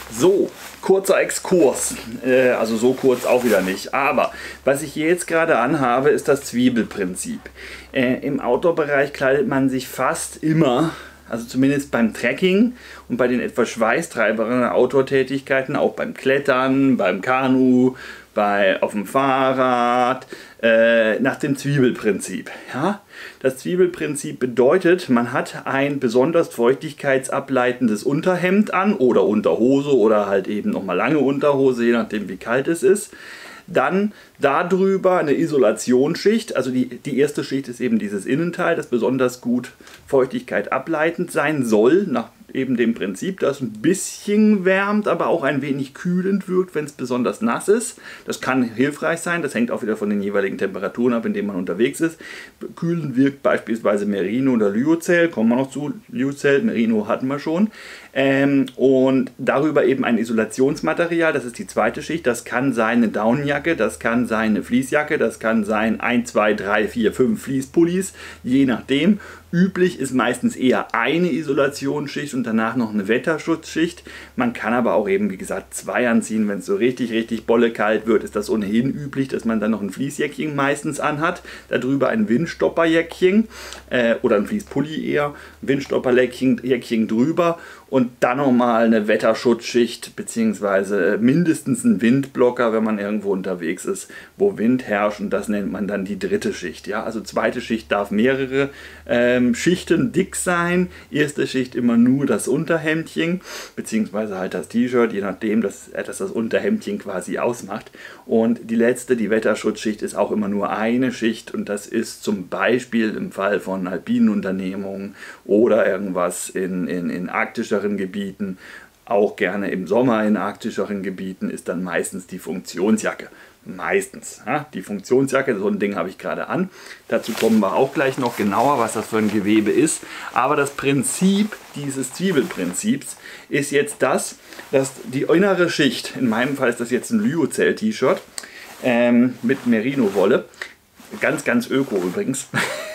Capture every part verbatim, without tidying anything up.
So, kurzer Exkurs, äh, also so kurz auch wieder nicht, aber was ich hier jetzt gerade anhabe, ist das Zwiebelprinzip. Äh, im Outdoor-Bereich kleidet man sich fast immer, also zumindest beim Trekking und bei den etwas schweißtreiberen Outdoor-Tätigkeiten, auch beim Klettern, beim Kanu, bei, auf dem Fahrrad, äh, nach dem Zwiebelprinzip. Ja? Das Zwiebelprinzip bedeutet, man hat ein besonders feuchtigkeitsableitendes Unterhemd an oder Unterhose oder halt eben nochmal lange Unterhose, je nachdem wie kalt es ist. Dann darüber eine Isolationsschicht, also die, die erste Schicht ist eben dieses Innenteil, das besonders gut Feuchtigkeit ableitend sein soll, nach eben dem Prinzip, das ein bisschen wärmt, aber auch ein wenig kühlend wirkt, wenn es besonders nass ist. Das kann hilfreich sein, das hängt auch wieder von den jeweiligen Temperaturen ab, in denen man unterwegs ist. Kühlend wirkt beispielsweise Merino oder Lyocell, kommen wir noch zu, Lyocell, Merino hatten wir schon. Ähm, und darüber eben ein Isolationsmaterial, das ist die zweite Schicht, das kann sein eine Daunenjacke, das kann sein eine Fließjacke, das kann sein eins, zwei, drei, vier, fünf Fließpullis, je nachdem. Üblich ist meistens eher eine Isolationsschicht und danach noch eine Wetterschutzschicht. Man kann aber auch eben, wie gesagt, zwei anziehen. Wenn es so richtig, richtig bolle kalt wird, ist das ohnehin üblich, dass man dann noch ein Fließjäckchen meistens anhat. Darüber ein Windstopperjäckchen äh, oder ein Fließpulli eher, Windstopperjäckchen drüber und dann nochmal eine Wetterschutzschicht beziehungsweise mindestens ein Windblocker, wenn man irgendwo unterwegs ist, wo Wind herrscht, und das nennt man dann die dritte Schicht. Ja? Also zweite Schicht darf mehrere ähm, Schichten dick sein, erste Schicht immer nur das Unterhemdchen beziehungsweise halt das T-Shirt, je nachdem, dass, dass das Unterhemdchen quasi ausmacht, und die letzte, die Wetterschutzschicht, ist auch immer nur eine Schicht, und das ist zum Beispiel im Fall von alpinen Unternehmungen oder irgendwas in, in, in arktischer Gebieten, auch gerne im Sommer in arktischeren Gebieten, ist dann meistens die Funktionsjacke. Meistens. Ja? Die Funktionsjacke, so ein Ding habe ich gerade an. Dazu kommen wir auch gleich noch genauer, was das für ein Gewebe ist. Aber das Prinzip dieses Zwiebelprinzips ist jetzt das, dass die innere Schicht, in meinem Fall ist das jetzt ein Lyocell-T-Shirt ähm, mit Merino-Wolle, ganz, ganz öko übrigens.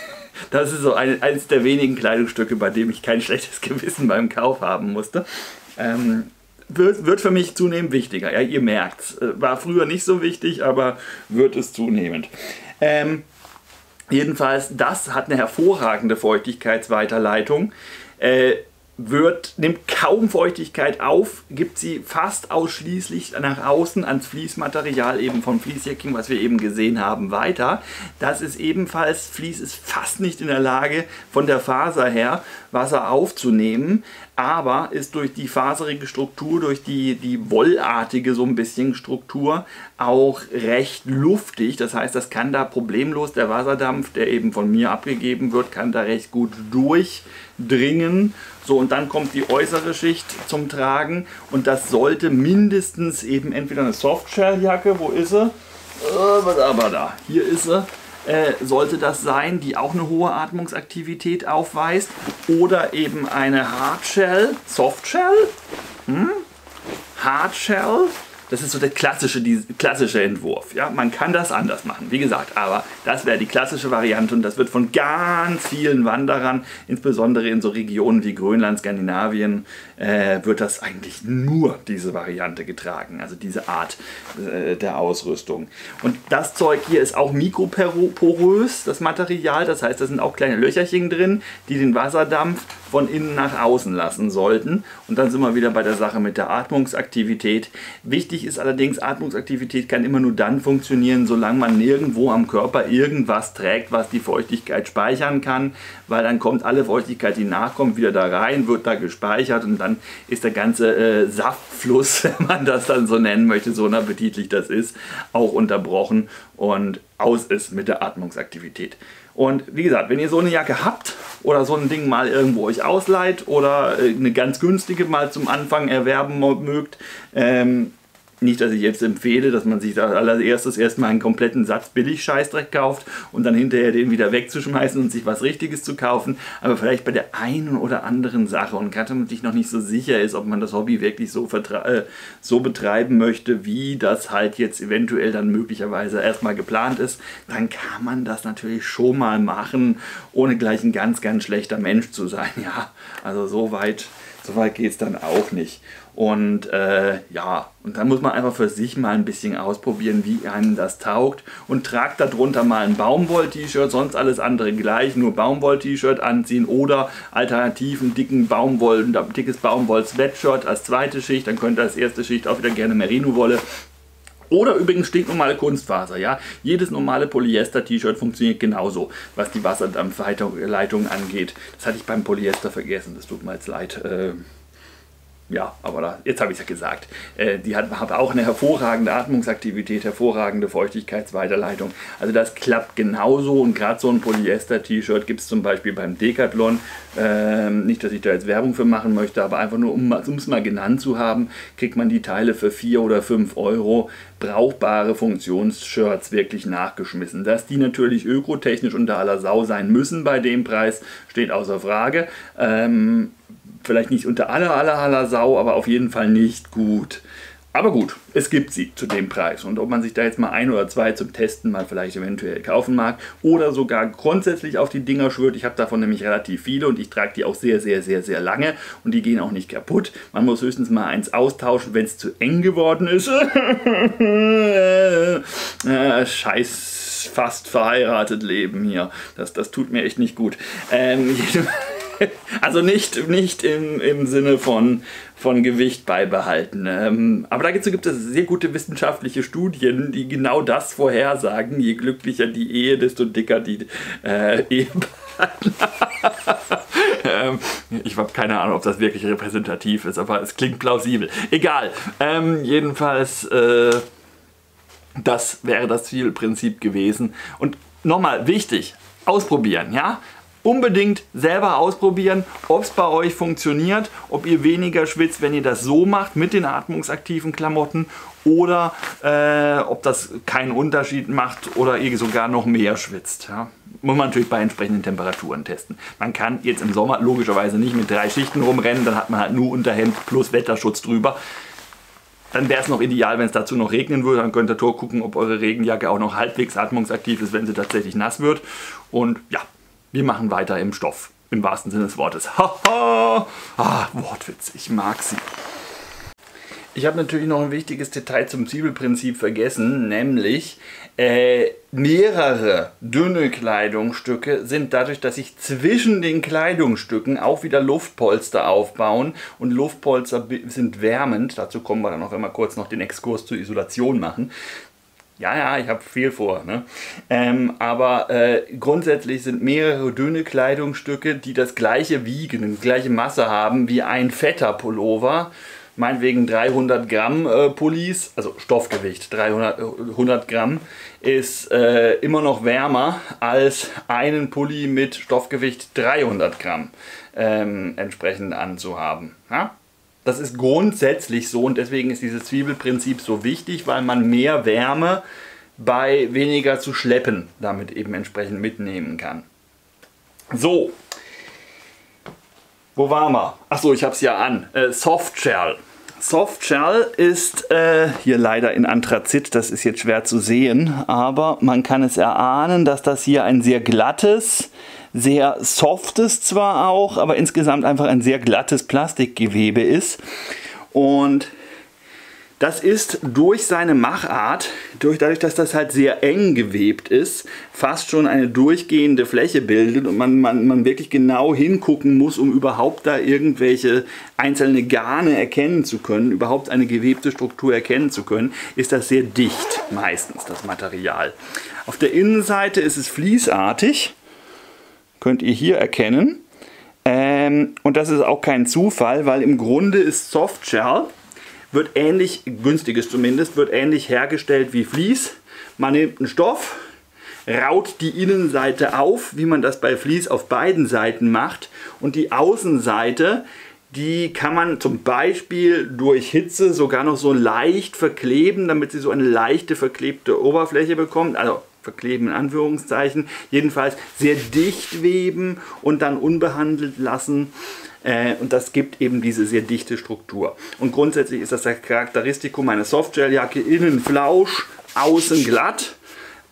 Das ist so ein, eines der wenigen Kleidungsstücke, bei dem ich kein schlechtes Gewissen beim Kauf haben musste. Ähm, wird, wird für mich zunehmend wichtiger. Ja, ihr merkt es. War früher nicht so wichtig, aber wird es zunehmend. Ähm, jedenfalls, das hat eine hervorragende Feuchtigkeitsweiterleitung. Äh, Wird, nimmt kaum Feuchtigkeit auf, gibt sie fast ausschließlich nach außen ans Fließmaterial eben vom Fließjäckchen, was wir eben gesehen haben, weiter. Das ist ebenfalls, Vlies ist fast nicht in der Lage, von der Faser her Wasser aufzunehmen, aber ist durch die faserige Struktur, durch die, die wollartige so ein bisschen Struktur auch recht luftig. Das heißt, das kann da problemlos, der Wasserdampf, der eben von mir abgegeben wird, kann da recht gut durchdringen. So, und dann kommt die äußere Schicht zum Tragen, und das sollte mindestens eben entweder eine Softshelljacke, wo ist sie? Äh, aber da, hier ist sie. Äh, sollte das sein, die auch eine hohe Atmungsaktivität aufweist, oder eben eine Hardshell, Softshell, hm? Hardshell, das ist so der klassische, die, klassische Entwurf. Ja? Man kann das anders machen, wie gesagt, aber das wäre die klassische Variante, und das wird von ganz vielen Wanderern, insbesondere in so Regionen wie Grönland, Skandinavien, äh, wird das eigentlich nur diese Variante getragen, also diese Art äh, der Ausrüstung. Und das Zeug hier ist auch mikroporös, das Material, das heißt, da sind auch kleine Löcherchen drin, die den Wasserdampf von innen nach außen lassen sollten. Und dann sind wir wieder bei der Sache mit der Atmungsaktivität. Wichtig ist allerdings, Atmungsaktivität kann immer nur dann funktionieren, solange man nirgendwo am Körper irgendwas trägt, was die Feuchtigkeit speichern kann, weil dann kommt alle Feuchtigkeit, die nachkommt, wieder da rein, wird da gespeichert, und dann ist der ganze äh, Saftfluss, wenn man das dann so nennen möchte, so unappetitlich das ist, auch unterbrochen, und aus ist mit der Atmungsaktivität. Und wie gesagt, wenn ihr so eine Jacke habt oder so ein Ding mal irgendwo euch ausleiht oder eine ganz günstige mal zum Anfang erwerben mögt, ähm, nicht, dass ich jetzt empfehle, dass man sich da als allererstes erstmal einen kompletten Satz Billig-Scheißdreck kauft und dann hinterher den wieder wegzuschmeißen und sich was Richtiges zu kaufen, aber vielleicht bei der einen oder anderen Sache, und gerade wenn man sich noch nicht so sicher ist, ob man das Hobby wirklich so, äh, so betreiben möchte, wie das halt jetzt eventuell dann möglicherweise erstmal geplant ist, dann kann man das natürlich schon mal machen, ohne gleich ein ganz, ganz schlechter Mensch zu sein. Ja, also so weit So weit geht es dann auch nicht. Und äh, ja, und dann muss man einfach für sich mal ein bisschen ausprobieren, wie einem das taugt. Und tragt darunter mal ein Baumwoll-T-Shirt, sonst alles andere gleich. Nur Baumwoll-T-Shirt anziehen oder alternativ ein dicken Baumwoll, ein dickes Baumwoll-Sweatshirt als zweite Schicht. Dann könnt ihr als erste Schicht auch wieder gerne Merino-Wolle. Oder übrigens stinknormale Kunstfaser, ja. Jedes normale Polyester-T-Shirt funktioniert genauso, was die Wasserdampfleitung angeht. Das hatte ich beim Polyester vergessen, das tut mir jetzt leid. Äh, ja, aber da, jetzt habe ich es ja gesagt. Äh, die hat, hat auch eine hervorragende Atmungsaktivität, hervorragende Feuchtigkeitsweiterleitung. Also das klappt genauso und gerade so ein Polyester-T-Shirt gibt es zum Beispiel beim Decathlon. Äh, nicht, dass ich da jetzt Werbung für machen möchte, aber einfach nur, um es mal genannt zu haben, kriegt man die Teile für vier oder fünf Euro. Brauchbare Funktionsshirts wirklich nachgeschmissen. Dass die natürlich ökotechnisch unter aller Sau sein müssen bei dem Preis, steht außer Frage. Ähm, vielleicht nicht unter aller, aller, aller Sau, aber auf jeden Fall nicht gut. Aber gut, es gibt sie zu dem Preis. Und ob man sich da jetzt mal ein oder zwei zum Testen mal vielleicht eventuell kaufen mag oder sogar grundsätzlich auf die Dinger schwört. Ich habe davon nämlich relativ viele und ich trage die auch sehr, sehr, sehr, sehr lange. Und die gehen auch nicht kaputt. Man muss höchstens mal eins austauschen, wenn es zu eng geworden ist. äh, scheiß fast verheiratet Leben hier. Das, das tut mir echt nicht gut. Ähm, Also nicht, nicht im, im Sinne von, von Gewicht beibehalten. Ähm, aber dazu gibt es sehr gute wissenschaftliche Studien, die genau das vorhersagen. Je glücklicher die Ehe, desto dicker die äh, Ehepartner. ähm, ich habe keine Ahnung, ob das wirklich repräsentativ ist, aber es klingt plausibel. Egal. Ähm, jedenfalls, äh, das wäre das Zielprinzip gewesen. Und nochmal wichtig, ausprobieren, ja? Unbedingt selber ausprobieren, ob es bei euch funktioniert, ob ihr weniger schwitzt, wenn ihr das so macht mit den atmungsaktiven Klamotten oder äh, ob das keinen Unterschied macht oder ihr sogar noch mehr schwitzt. Ja. Muss man natürlich bei entsprechenden Temperaturen testen. Man kann jetzt im Sommer logischerweise nicht mit drei Schichten rumrennen, dann hat man halt nur Unterhemd plus Wetterschutz drüber. Dann wäre es noch ideal, wenn es dazu noch regnen würde. Dann könnt ihr gucken, ob eure Regenjacke auch noch halbwegs atmungsaktiv ist, wenn sie tatsächlich nass wird. Und ja. Wir machen weiter im Stoff, im wahrsten Sinne des Wortes. Haha! Ah, Wortwitz, ich mag sie. Ich habe natürlich noch ein wichtiges Detail zum Zwiebelprinzip vergessen, nämlich äh, mehrere dünne Kleidungsstücke sind dadurch, dass sich zwischen den Kleidungsstücken auch wieder Luftpolster aufbauen und Luftpolster sind wärmend. Dazu kommen wir dann noch einmal kurz noch den Exkurs zur Isolation machen. Ja, ja, ich habe viel vor. Ne? Ähm, aber äh, grundsätzlich sind mehrere dünne Kleidungsstücke, die das gleiche wiegen, die gleiche Masse haben wie ein fetter Pullover. Meinetwegen dreihundert Gramm äh, Pullis, also Stoffgewicht, dreihundert, hundert Gramm, ist äh, immer noch wärmer als einen Pulli mit Stoffgewicht dreihundert Gramm ähm, entsprechend anzuhaben. Ja? Das ist grundsätzlich so und deswegen ist dieses Zwiebelprinzip so wichtig, weil man mehr Wärme bei weniger zu schleppen damit eben entsprechend mitnehmen kann. So, wo waren wir? Achso, ich habe es ja an. Äh, Softshell. Softshell ist äh, hier leider in Anthrazit, das ist jetzt schwer zu sehen, aber man kann es erahnen, dass das hier ein sehr glattes, sehr softes zwar auch, aber insgesamt einfach ein sehr glattes Plastikgewebe ist. Und das ist durch seine Machart, durch, dadurch, dass das halt sehr eng gewebt ist, fast schon eine durchgehende Fläche bildet und man, man, man wirklich genau hingucken muss, um überhaupt da irgendwelche einzelne Garne erkennen zu können, überhaupt eine gewebte Struktur erkennen zu können, ist das sehr dicht meistens, das Material. Auf der Innenseite ist es fließartig. Könnt ihr hier erkennen. Ähm, und das ist auch kein Zufall, weil im Grunde ist Softshell, wird ähnlich, günstiges zumindest, wird ähnlich hergestellt wie Vlies. Man nimmt einen Stoff, raut die Innenseite auf, wie man das bei Vlies auf beiden Seiten macht. Und die Außenseite, die kann man zum Beispiel durch Hitze sogar noch so leicht verkleben, damit sie so eine leichte verklebte Oberfläche bekommt. Also verkleben in Anführungszeichen, jedenfalls sehr dicht weben und dann unbehandelt lassen äh, und das gibt eben diese sehr dichte Struktur. Und grundsätzlich ist das das Charakteristikum einer Softshelljacke, innen flausch, außen glatt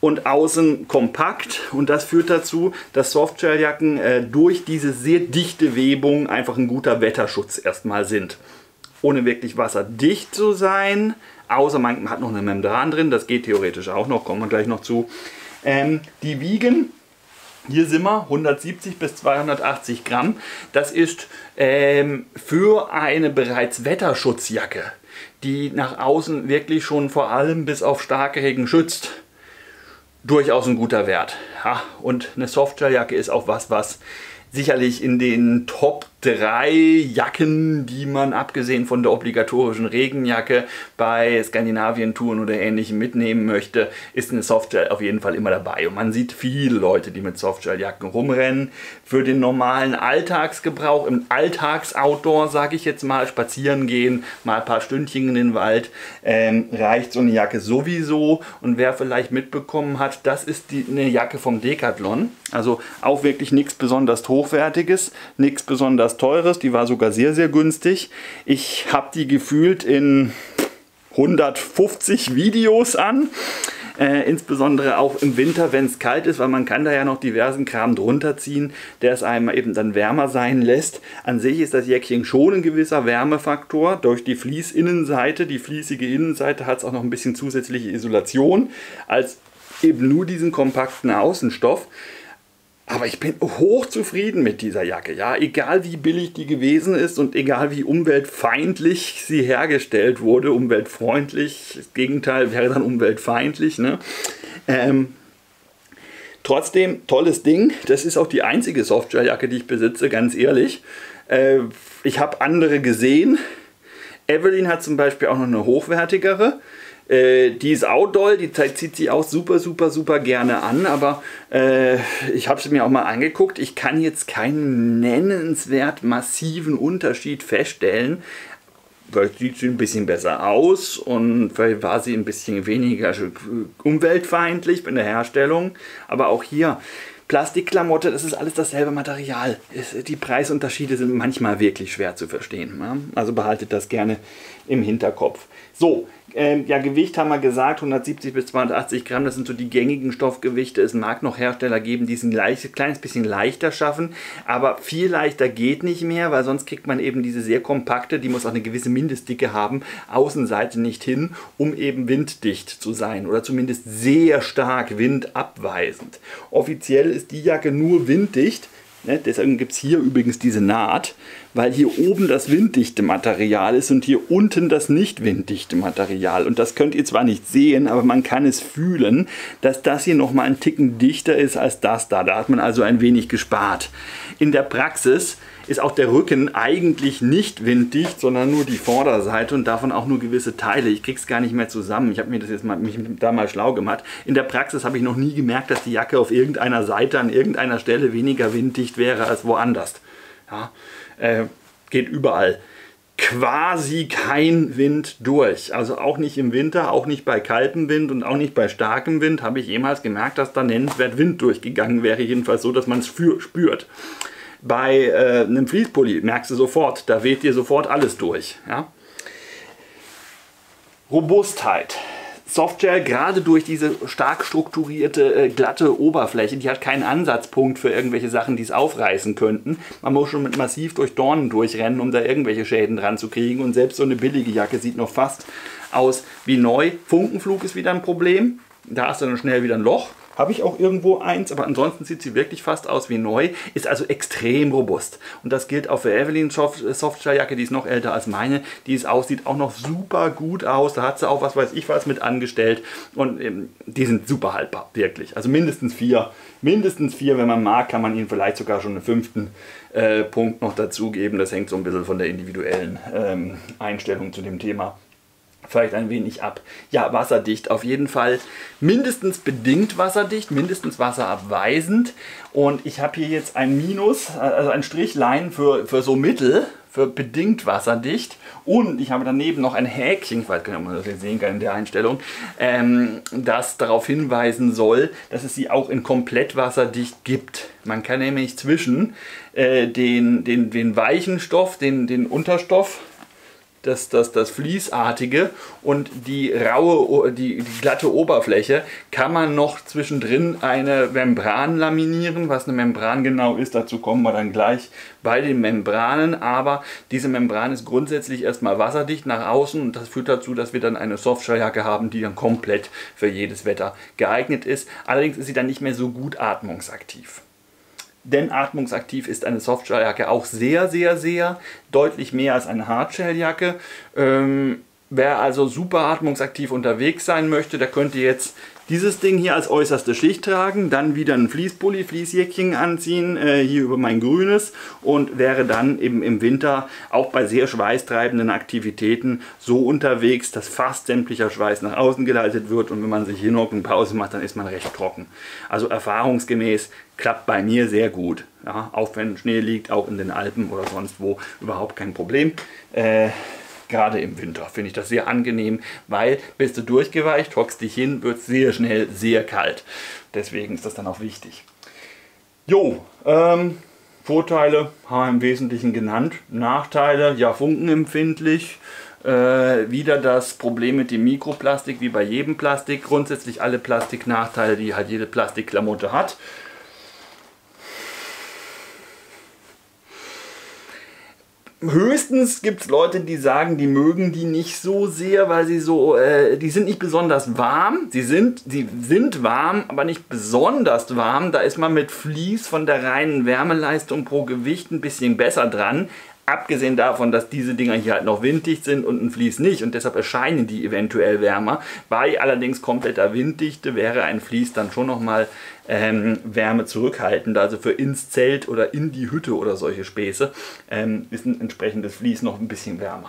und außen kompakt, und das führt dazu, dass Softshelljacken äh, durch diese sehr dichte Webung einfach ein guter Wetterschutz erstmal sind. Ohne wirklich wasserdicht zu sein, außer man hat noch eine Membran drin, das geht theoretisch auch noch, kommen wir gleich noch zu. Ähm, die wiegen, hier sind wir, hundertsiebzig bis zweihundertachtzig Gramm. Das ist ähm, für eine bereits Wetterschutzjacke, die nach außen wirklich schon vor allem bis auf starke Regen schützt, durchaus ein guter Wert. Ja, und eine Softshelljacke ist auch was, was sicherlich in den Top drei Jacken, die man abgesehen von der obligatorischen Regenjacke bei Skandinavien-Touren oder Ähnlichem mitnehmen möchte, ist eine Softshell auf jeden Fall immer dabei. Und man sieht viele Leute, die mit Softshelljacken rumrennen. Für den normalen Alltagsgebrauch, im Alltagsoutdoor, sage ich jetzt mal, spazieren gehen, mal ein paar Stündchen in den Wald, ähm, reicht so eine Jacke sowieso. Und wer vielleicht mitbekommen hat, das ist die, eine Jacke vom Decathlon. Also auch wirklich nichts besonders Hochwertiges, nichts besonders Teures, die war sogar sehr, sehr günstig. Ich habe die gefühlt in hundertfünfzig Videos an, äh, insbesondere auch im Winter, wenn es kalt ist, weil man kann da ja noch diversen Kram drunter ziehen, der es einem eben dann wärmer sein lässt. An sich ist das Jäckchen schon ein gewisser Wärmefaktor durch die Fließinnenseite. Die fließige Innenseite hat es auch noch ein bisschen zusätzliche Isolation als eben nur diesen kompakten Außenstoff. Aber ich bin hochzufrieden mit dieser Jacke, ja, egal wie billig die gewesen ist und egal wie umweltfeindlich sie hergestellt wurde, umweltfreundlich, das Gegenteil wäre dann umweltfeindlich, ne? Ähm, trotzdem, tolles Ding, das ist auch die einzige Softshell-Jacke, die ich besitze, ganz ehrlich. Äh, ich habe andere gesehen, Evelyn hat zum Beispiel auch noch eine hochwertigere. Die ist auch doll, die zieht sie auch super, super, super gerne an, aber äh, ich habe sie mir auch mal angeguckt. Ich kann jetzt keinen nennenswert massiven Unterschied feststellen. Vielleicht sieht sie ein bisschen besser aus und vielleicht war sie ein bisschen weniger umweltfeindlich in der Herstellung, aber auch hier Plastikklamotte, das ist alles dasselbe Material. Die Preisunterschiede sind manchmal wirklich schwer zu verstehen. Also behaltet das gerne im Hinterkopf. So, ähm, ja, Gewicht haben wir gesagt, hundertsiebzig bis zweihundertachtzig Gramm, das sind so die gängigen Stoffgewichte. Es mag noch Hersteller geben, die es ein leicht, kleines bisschen leichter schaffen, aber viel leichter geht nicht mehr, weil sonst kriegt man eben diese sehr kompakte, die muss auch eine gewisse Mindestdicke haben, Außenseite nicht hin, um eben winddicht zu sein oder zumindest sehr stark windabweisend. Offiziell ist die Jacke nur winddicht. Ne, deswegen gibt es hier übrigens diese Naht, weil hier oben das winddichte Material ist und hier unten das nicht winddichte Material. Und das könnt ihr zwar nicht sehen, aber man kann es fühlen, dass das hier nochmal ein Ticken dichter ist als das da. Da hat man also ein wenig gespart. In der Praxis ist auch der Rücken eigentlich nicht winddicht, sondern nur die Vorderseite und davon auch nur gewisse Teile. Ich krieg's gar nicht mehr zusammen. Ich habe mir das jetzt mal, mich da mal schlau gemacht. In der Praxis habe ich noch nie gemerkt, dass die Jacke auf irgendeiner Seite an irgendeiner Stelle weniger winddicht wäre als woanders. Ja, äh, geht überall. Quasi kein Wind durch. Also auch nicht im Winter, auch nicht bei kaltem Wind und auch nicht bei starkem Wind habe ich jemals gemerkt, dass da nennenswert Wind durchgegangen wäre. Jedenfalls so, dass man es spürt. Bei äh, einem Fließpulli merkst du sofort, da weht dir sofort alles durch. Ja? Robustheit. Softshell, gerade durch diese stark strukturierte, äh, glatte Oberfläche, die hat keinen Ansatzpunkt für irgendwelche Sachen, die es aufreißen könnten. Man muss schon mit massiv durch Dornen durchrennen, um da irgendwelche Schäden dran zu kriegen. Und selbst so eine billige Jacke sieht noch fast aus wie neu. Funkenflug ist wieder ein Problem. Da hast du dann schnell wieder ein Loch. Habe ich auch irgendwo eins, aber ansonsten sieht sie wirklich fast aus wie neu. Ist also extrem robust. Und das gilt auch für Evelyn Softshell-Jacke, die ist noch älter als meine. Die ist auch, sieht auch noch super gut aus. Da hat sie auch was weiß ich was mit angestellt. Und ähm, die sind super haltbar, wirklich. Also mindestens vier. Mindestens vier, wenn man mag, kann man ihnen vielleicht sogar schon einen fünften äh, Punkt noch dazugeben. Das hängt so ein bisschen von der individuellen ähm, Einstellung zu dem Thema vielleicht ein wenig ab. Ja, wasserdicht auf jeden Fall. Mindestens bedingt wasserdicht, mindestens wasserabweisend. Und ich habe hier jetzt ein Minus, also ein Strichlein für, für so mittel, für bedingt wasserdicht. Und ich habe daneben noch ein Häkchen, ich weiß gar nicht, ob man das jetzt sehen kann in der Einstellung, ähm, das darauf hinweisen soll, dass es sie auch in komplett wasserdicht gibt. Man kann nämlich zwischen äh, den, den, den weichen Stoff, den, den Unterstoff, das, das, das Fließartige und die raue, die, die glatte Oberfläche, kann man noch zwischendrin eine Membran laminieren. Was eine Membran genau ist, dazu kommen wir dann gleich bei den Membranen. Aber diese Membran ist grundsätzlich erstmal wasserdicht nach außen und das führt dazu, dass wir dann eine Softshelljacke haben, die dann komplett für jedes Wetter geeignet ist. Allerdings ist sie dann nicht mehr so gut atmungsaktiv. Denn atmungsaktiv ist eine Softshelljacke auch sehr, sehr, sehr deutlich mehr als eine Hardshelljacke. Ähm, wer also super atmungsaktiv unterwegs sein möchte, der könnte jetzt dieses Ding hier als äußerste Schicht tragen, dann wieder ein Fließpulli, Fließjäckchen anziehen, äh, hier über mein grünes und wäre dann eben im Winter auch bei sehr schweißtreibenden Aktivitäten so unterwegs, dass fast sämtlicher Schweiß nach außen geleitet wird und wenn man sich hinhockt und Pause macht, dann ist man recht trocken. Also erfahrungsgemäß klappt bei mir sehr gut. Ja, auch wenn Schnee liegt, auch in den Alpen oder sonst wo, überhaupt kein Problem. Äh, Gerade im Winter finde ich das sehr angenehm, weil bist du durchgeweicht, hockst dich hin, wird sehr schnell sehr kalt. Deswegen ist das dann auch wichtig. Jo, ähm, Vorteile haben wir im Wesentlichen genannt. Nachteile, ja, funkenempfindlich. Äh, wieder das Problem mit dem Mikroplastik, wie bei jedem Plastik. Grundsätzlich alle Plastiknachteile, die halt jede Plastikklamotte hat. Höchstens gibt es Leute, die sagen, die mögen die nicht so sehr, weil sie so, äh, die sind nicht besonders warm. Sie sind, sie sind warm, aber nicht besonders warm. Da ist man mit Vlies von der reinen Wärmeleistung pro Gewicht ein bisschen besser dran. Abgesehen davon, dass diese Dinger hier halt noch winddicht sind und ein Vlies nicht und deshalb erscheinen die eventuell wärmer. Bei allerdings kompletter Winddichte wäre ein Vlies dann schon nochmal ähm, Wärme zurückhaltend. Also für ins Zelt oder in die Hütte oder solche Späße ähm, ist ein entsprechendes Vlies noch ein bisschen wärmer.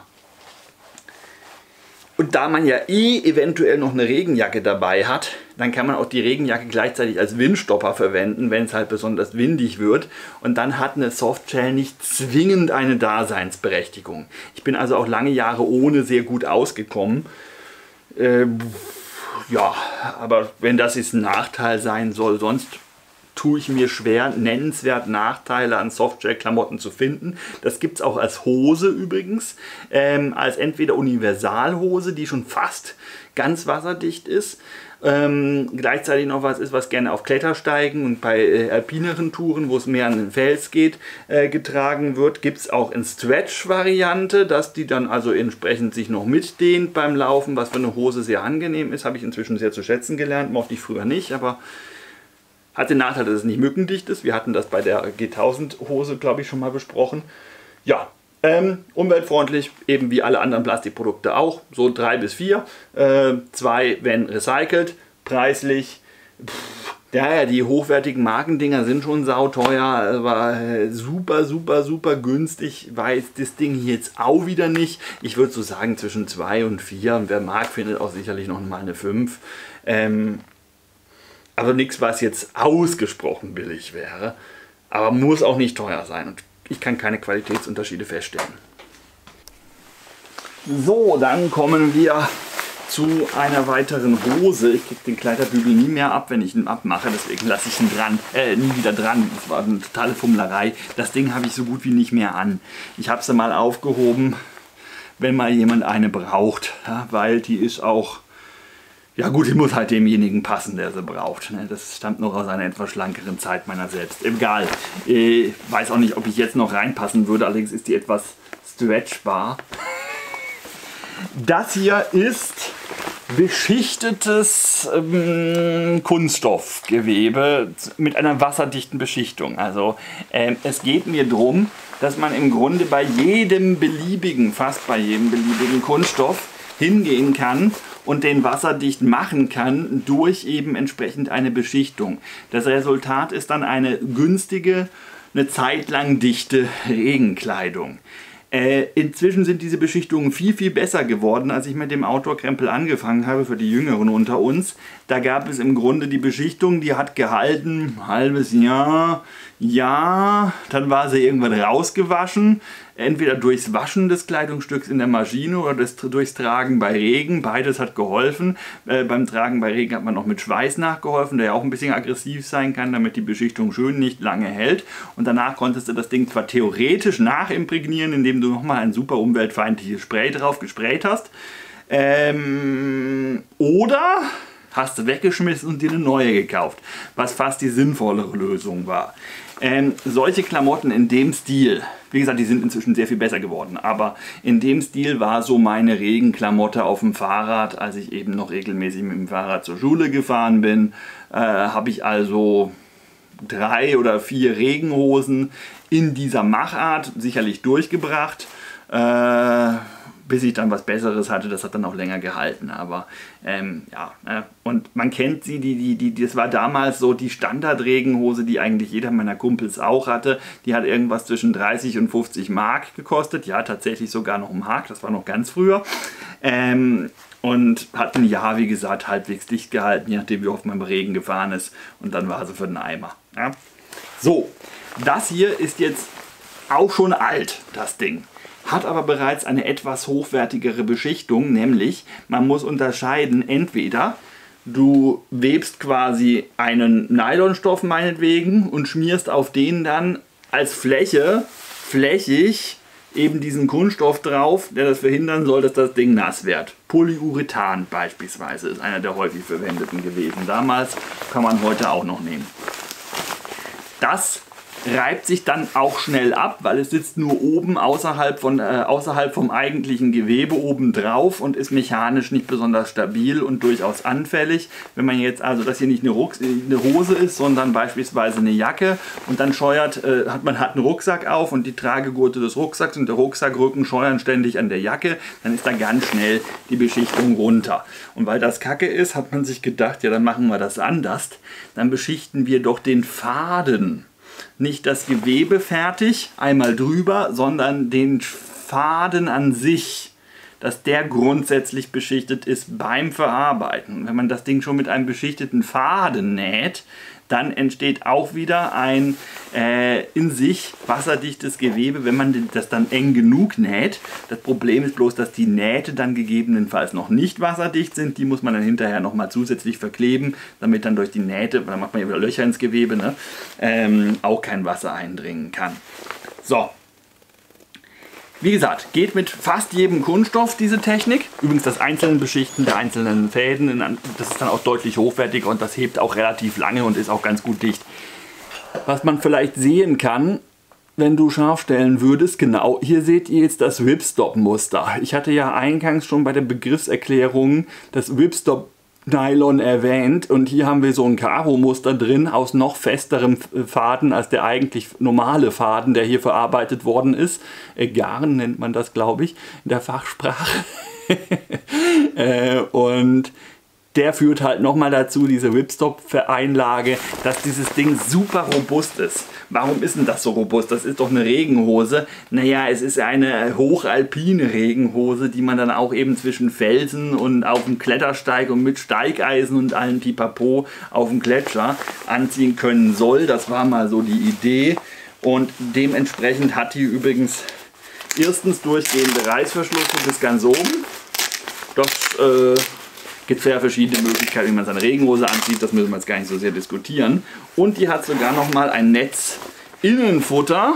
Und da man ja eh eventuell noch eine Regenjacke dabei hat, dann kann man auch die Regenjacke gleichzeitig als Windstopper verwenden, wenn es halt besonders windig wird. Und dann hat eine Softshell nicht zwingend eine Daseinsberechtigung. Ich bin also auch lange Jahre ohne sehr gut ausgekommen. Äh, ja, aber wenn das jetzt ein Nachteil sein soll, sonst tue ich mir schwer, nennenswert Nachteile an Softshell-Klamotten zu finden. Das gibt es auch als Hose übrigens, ähm, als entweder Universalhose, die schon fast ganz wasserdicht ist, ähm, gleichzeitig noch was ist, was gerne auf Klettersteigen und bei äh, alpineren Touren, wo es mehr an den Fels geht, äh, getragen wird. Gibt es auch in Stretch-Variante, dass die dann also entsprechend sich noch mitdehnt beim Laufen, was für eine Hose sehr angenehm ist. Habe ich inzwischen sehr zu schätzen gelernt, mochte ich früher nicht, aber hat den Nachteil, dass es nicht mückendicht ist. Wir hatten das bei der G tausend Hose, glaube ich, schon mal besprochen. Ja, ähm, umweltfreundlich, eben wie alle anderen Plastikprodukte auch. So drei bis vier. Äh, zwei, wenn recycelt. Preislich. Pff, ja, ja, die hochwertigen Markendinger sind schon sauteuer. Aber äh, super, super, super günstig. Weiß das Ding hier jetzt auch wieder nicht. Ich würde so sagen zwischen zwei und vier. Und wer mag, findet auch sicherlich noch mal eine fünf. Ähm, Also nichts, was jetzt ausgesprochen billig wäre, aber muss auch nicht teuer sein und ich kann keine Qualitätsunterschiede feststellen. So, dann kommen wir zu einer weiteren Hose. Ich kriege den Kleiderbügel nie mehr ab, wenn ich ihn abmache, deswegen lasse ich ihn dran, äh, nie wieder dran. Das war eine totale Fummlerei. Das Ding habe ich so gut wie nicht mehr an. Ich habe sie mal aufgehoben, wenn mal jemand eine braucht, ja, weil die ist auch... Ja gut, die muss halt demjenigen passen, der sie braucht. Das stammt noch aus einer etwas schlankeren Zeit meiner selbst. Egal. Ich weiß auch nicht, ob ich jetzt noch reinpassen würde, allerdings ist die etwas stretchbar. Das hier ist beschichtetes ähm, Kunststoffgewebe mit einer wasserdichten Beschichtung. Also ähm, es geht mir darum, dass man im Grunde bei jedem beliebigen, fast bei jedem beliebigen Kunststoff hingehen kann und den wasserdicht machen kann durch eben entsprechend eine Beschichtung. Das Resultat ist dann eine günstige, eine zeitlang dichte Regenkleidung. Äh, inzwischen sind diese Beschichtungen viel, viel besser geworden, als ich mit dem Outdoor-Krempel angefangen habe, für die Jüngeren unter uns. Da gab es im Grunde die Beschichtung, die hat gehalten, ein halbes Jahr, ja, dann war sie irgendwann rausgewaschen. entweder durchs Waschen des Kleidungsstücks in der Maschine oder das, durchs Tragen bei Regen. Beides hat geholfen. Äh, beim Tragen bei Regen hat man noch mit Schweiß nachgeholfen, der ja auch ein bisschen aggressiv sein kann, damit die Beschichtung schön nicht lange hält. Und danach konntest du das Ding zwar theoretisch nachimprägnieren, indem du nochmal ein super umweltfeindliches Spray drauf gesprayt hast. Ähm, oder hast du weggeschmissen und dir eine neue gekauft, was fast die sinnvollere Lösung war. Ähm, solche Klamotten in dem Stil, wie gesagt, die sind inzwischen sehr viel besser geworden, aber in dem Stil war so meine Regenklamotte auf dem Fahrrad, als ich eben noch regelmäßig mit dem Fahrrad zur Schule gefahren bin, äh, habe ich also drei oder vier Regenhosen in dieser Machart sicherlich durchgebracht. Äh, bis ich dann was Besseres hatte, das hat dann auch länger gehalten, aber ähm, ja, ne? Und man kennt sie, die, die, die, das war damals so die Standardregenhose, die eigentlich jeder meiner Kumpels auch hatte, die hat irgendwas zwischen dreißig und fünfzig Mark gekostet, ja tatsächlich sogar noch Mark, das war noch ganz früher, ähm, und hat ein Jahr, wie gesagt, halbwegs dicht gehalten, je nachdem wie oft man im Regen gefahren ist, und dann war sie für den Eimer. Ja? So, das hier ist jetzt auch schon alt, das Ding. Hat aber bereits eine etwas hochwertigere Beschichtung, nämlich man muss unterscheiden, entweder du webst quasi einen Nylonstoff meinetwegen und schmierst auf den dann als Fläche flächig eben diesen Kunststoff drauf, der das verhindern soll, dass das Ding nass wird. Polyurethan beispielsweise ist einer der häufig verwendeten gewesen. Damals, kann man heute auch noch nehmen. Das reibt sich dann auch schnell ab, weil es sitzt nur oben außerhalb, von, äh, außerhalb vom eigentlichen Gewebe oben drauf und ist mechanisch nicht besonders stabil und durchaus anfällig. Wenn man jetzt also, das hier nicht eine, Rucks eine Hose ist, sondern beispielsweise eine Jacke und dann scheuert, äh, hat man hat einen Rucksack auf und die Tragegurte des Rucksacks und der Rucksackrücken scheuern ständig an der Jacke, dann ist da ganz schnell die Beschichtung runter. Und weil das Kacke ist, hat man sich gedacht, ja dann machen wir das anders, dann beschichten wir doch den Faden. Nicht das Gewebe fertig, einmal drüber, sondern den Faden an sich, dass der grundsätzlich beschichtet ist beim Verarbeiten. Und wenn man das Ding schon mit einem beschichteten Faden näht, dann entsteht auch wieder ein äh, in sich wasserdichtes Gewebe, wenn man das dann eng genug näht. Das Problem ist bloß, dass die Nähte dann gegebenenfalls noch nicht wasserdicht sind. Die muss man dann hinterher nochmal zusätzlich verkleben, damit dann durch die Nähte, da macht man ja wieder Löcher ins Gewebe, ne, ähm, auch kein Wasser eindringen kann. So. Wie gesagt, geht mit fast jedem Kunststoff diese Technik. Übrigens das einzelne Beschichten der einzelnen Fäden, das ist dann auch deutlich hochwertiger und das hebt auch relativ lange und ist auch ganz gut dicht. Was man vielleicht sehen kann, wenn du scharf stellen würdest, genau, hier seht ihr jetzt das Whipstop-Muster. Ich hatte ja eingangs schon bei der Begriffserklärung das Whipstop Nylon erwähnt und hier haben wir so ein Karo-Muster drin aus noch festerem Faden als der eigentlich normale Faden, der hier verarbeitet worden ist. Äh, Garn nennt man das, glaube ich, in der Fachsprache. äh, und der führt halt nochmal dazu, diese Whipstop-Einlage, dass dieses Ding super robust ist. Warum ist denn das so robust? Das ist doch eine Regenhose. Naja, es ist eine hochalpine Regenhose, die man dann auch eben zwischen Felsen und auf dem Klettersteig und mit Steigeisen und allen Pipapo auf dem Gletscher anziehen können soll. Das war mal so die Idee. Und dementsprechend hat die übrigens erstens durchgehende Reißverschlüsse bis ganz oben. Das äh, gibt es ja verschiedene Möglichkeiten, wie man seine Regenhose anzieht, das müssen wir jetzt gar nicht so sehr diskutieren. Und die hat sogar noch mal ein Netz-Innenfutter.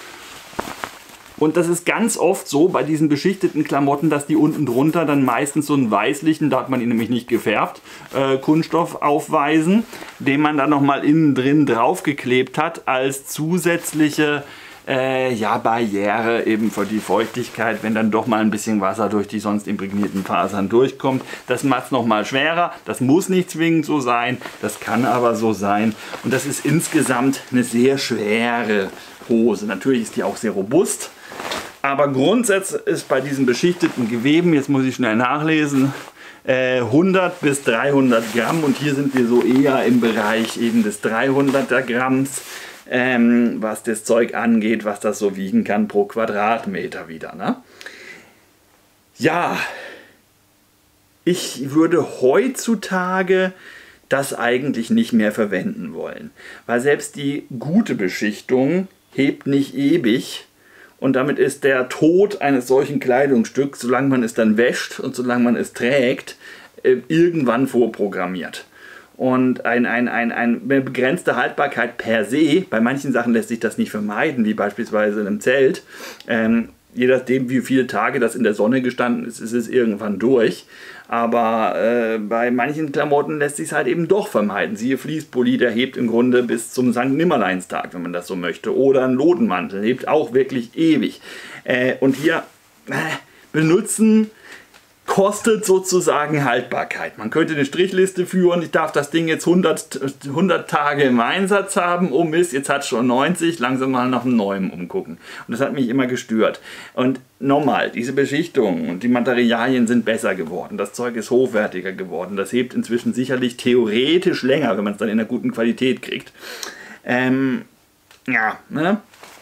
Und das ist ganz oft so bei diesen beschichteten Klamotten, dass die unten drunter dann meistens so einen weißlichen, da hat man ihn nämlich nicht gefärbt, äh, Kunststoff aufweisen, den man dann noch mal innen drin draufgeklebt hat als zusätzliche Äh, ja, Barriere eben für die Feuchtigkeit, wenn dann doch mal ein bisschen Wasser durch die sonst imprägnierten Fasern durchkommt. Das macht es nochmal schwerer. Das muss nicht zwingend so sein, das kann aber so sein. Und das ist insgesamt eine sehr schwere Hose. Natürlich ist die auch sehr robust, aber grundsätzlich ist bei diesen beschichteten Geweben, jetzt muss ich schnell nachlesen, äh, hundert bis dreihundert Gramm und hier sind wir so eher im Bereich eben des dreihunderter Gramms. Ähm, was das Zeug angeht, was das so wiegen kann pro Quadratmeter wieder. Ne? Ja, ich würde heutzutage das eigentlich nicht mehr verwenden wollen, weil selbst die gute Beschichtung hebt nicht ewig Und damit ist der Tod eines solchen Kleidungsstücks, solange man es dann wäscht und solange man es trägt, irgendwann vorprogrammiert. Und ein, ein, ein, eine begrenzte Haltbarkeit per se, bei manchen Sachen lässt sich das nicht vermeiden, wie beispielsweise in einem Zelt. Ähm, je nachdem, wie viele Tage das in der Sonne gestanden ist, ist es irgendwann durch. Aber äh, bei manchen Klamotten lässt sich es halt eben doch vermeiden. Siehe Fließpulli, der hebt im Grunde bis zum Sankt Nimmerleinstag, wenn man das so möchte. Oder ein Lodenmantel, hebt auch wirklich ewig. Äh, und hier äh, benutzen kostet sozusagen Haltbarkeit. Man könnte eine Strichliste führen, ich darf das Ding jetzt hundert, hundert Tage im Einsatz haben, oh Mist, jetzt hat es schon neunzig, langsam mal nach einem neuen umgucken. Und das hat mich immer gestört. Und nochmal, diese Beschichtungen und die Materialien sind besser geworden, das Zeug ist hochwertiger geworden, das hebt inzwischen sicherlich theoretisch länger, wenn man es dann in einer guten Qualität kriegt. Ähm, ja, ne?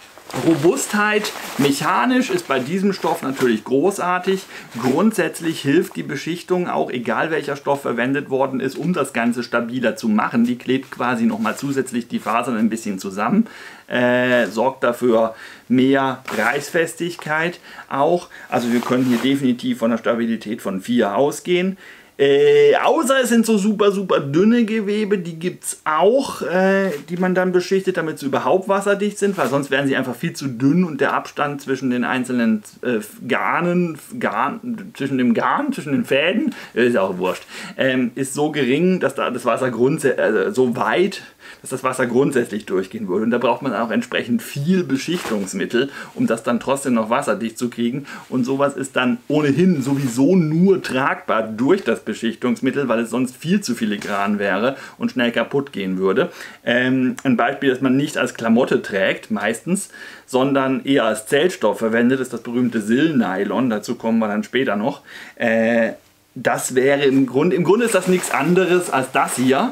Robustheit mechanisch ist bei diesem Stoff natürlich großartig. Grundsätzlich hilft die Beschichtung auch, egal welcher Stoff verwendet worden ist, um das Ganze stabiler zu machen. Die klebt quasi nochmal zusätzlich die Fasern ein bisschen zusammen, äh, sorgt dafür mehr Reißfestigkeit auch. Also wir können hier definitiv von einer Stabilität von vier ausgehen. Äh, außer es sind so super, super dünne Gewebe, die gibt es auch, äh, die man dann beschichtet, damit sie überhaupt wasserdicht sind, weil sonst wären sie einfach viel zu dünn und der Abstand zwischen den einzelnen äh, Garnen, Garn, zwischen dem Garn, zwischen den Fäden, ist ja auch wurscht, ähm, ist so gering, dass da das Wasser grundsätzlich, äh, so weit, dass das Wasser grundsätzlich durchgehen würde. Und da braucht man auch entsprechend viel Beschichtungsmittel, um das dann trotzdem noch wasserdicht zu kriegen. Und sowas ist dann ohnehin sowieso nur tragbar durch das Beschichtungsmittel, weil es sonst viel zu filigran wäre und schnell kaputt gehen würde. Ähm, ein Beispiel, das man nicht als Klamotte trägt, meistens, sondern eher als Zeltstoff verwendet, ist das berühmte Sil-Nylon. Dazu kommen wir dann später noch. Äh, das wäre im Grunde, im Grunde ist das nichts anderes als das hier.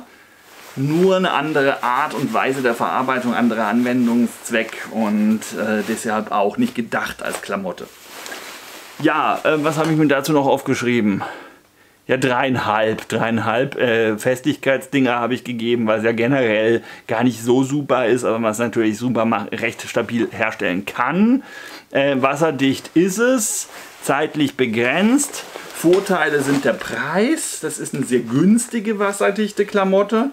Nur eine andere Art und Weise der Verarbeitung, anderer Anwendungszweck und äh, deshalb auch nicht gedacht als Klamotte. Ja, äh, was habe ich mir dazu noch aufgeschrieben? Ja, dreieinhalb, dreieinhalb äh, Festigkeitsdinger habe ich gegeben, weil es ja generell gar nicht so super ist, aber man es natürlich super macht, recht stabil herstellen kann. Äh, wasserdicht ist es, zeitlich begrenzt. Vorteile sind der Preis, das ist eine sehr günstige wasserdichte Klamotte.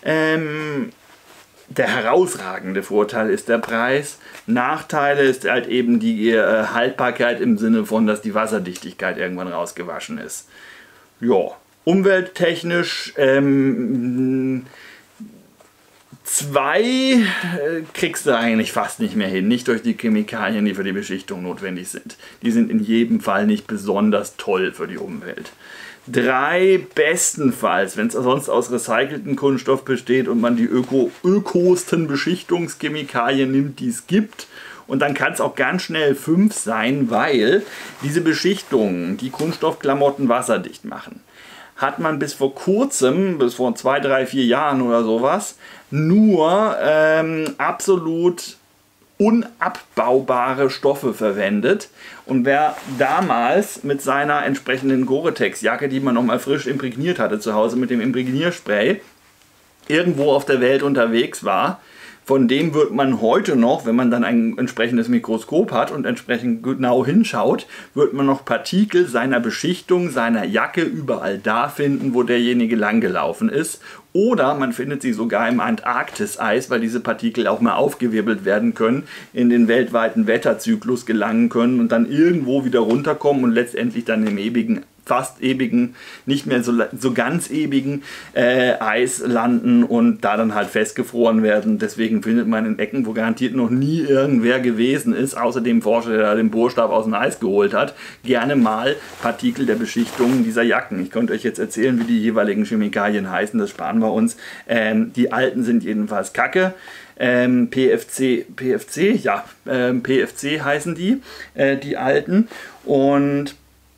Ähm, der herausragende Vorteil ist der Preis. Nachteile ist halt eben die äh, Haltbarkeit im Sinne von, dass die Wasserdichtigkeit irgendwann rausgewaschen ist. Ja, umwelttechnisch ähm, zwei äh, kriegst du eigentlich fast nicht mehr hin. Nicht durch die Chemikalien, die für die Beschichtung notwendig sind. Die sind in jedem Fall nicht besonders toll für die Umwelt. Drei bestenfalls, wenn es sonst aus recycelten Kunststoff besteht und man die öko ökosten Beschichtungschemikalien nimmt, die es gibt. Und dann kann es auch ganz schnell fünf sein, weil diese Beschichtungen, die Kunststoffklamotten wasserdicht machen, hat man bis vor kurzem, bis vor zwei, drei, vier Jahren oder sowas, nur ähm, absolut unabbaubare Stoffe verwendet. Und wer damals mit seiner entsprechenden Gore-Tex-Jacke, die man nochmal frisch imprägniert hatte zu Hause mit dem Imprägnierspray, irgendwo auf der Welt unterwegs war, von dem wird man heute noch, wenn man dann ein entsprechendes Mikroskop hat und entsprechend genau hinschaut, wird man noch Partikel seiner Beschichtung, seiner Jacke überall da finden, wo derjenige langgelaufen ist. Oder man findet sie sogar im Antarktis-Eis, weil diese Partikel auch mal aufgewirbelt werden können, in den weltweiten Wetterzyklus gelangen können und dann irgendwo wieder runterkommen und letztendlich dann im ewigen fast ewigen, nicht mehr so, so ganz ewigen äh, Eis landen und da dann halt festgefroren werden. Deswegen findet man in Ecken, wo garantiert noch nie irgendwer gewesen ist, außer dem Forscher, der den Bohrstab aus dem Eis geholt hat, gerne mal Partikel der Beschichtung dieser Jacken. Ich könnte euch jetzt erzählen, wie die jeweiligen Chemikalien heißen, das sparen wir uns. Ähm, die alten sind jedenfalls Kacke. Ähm, P F C, P F C, ja, ähm, P F C heißen die, äh, die alten. Und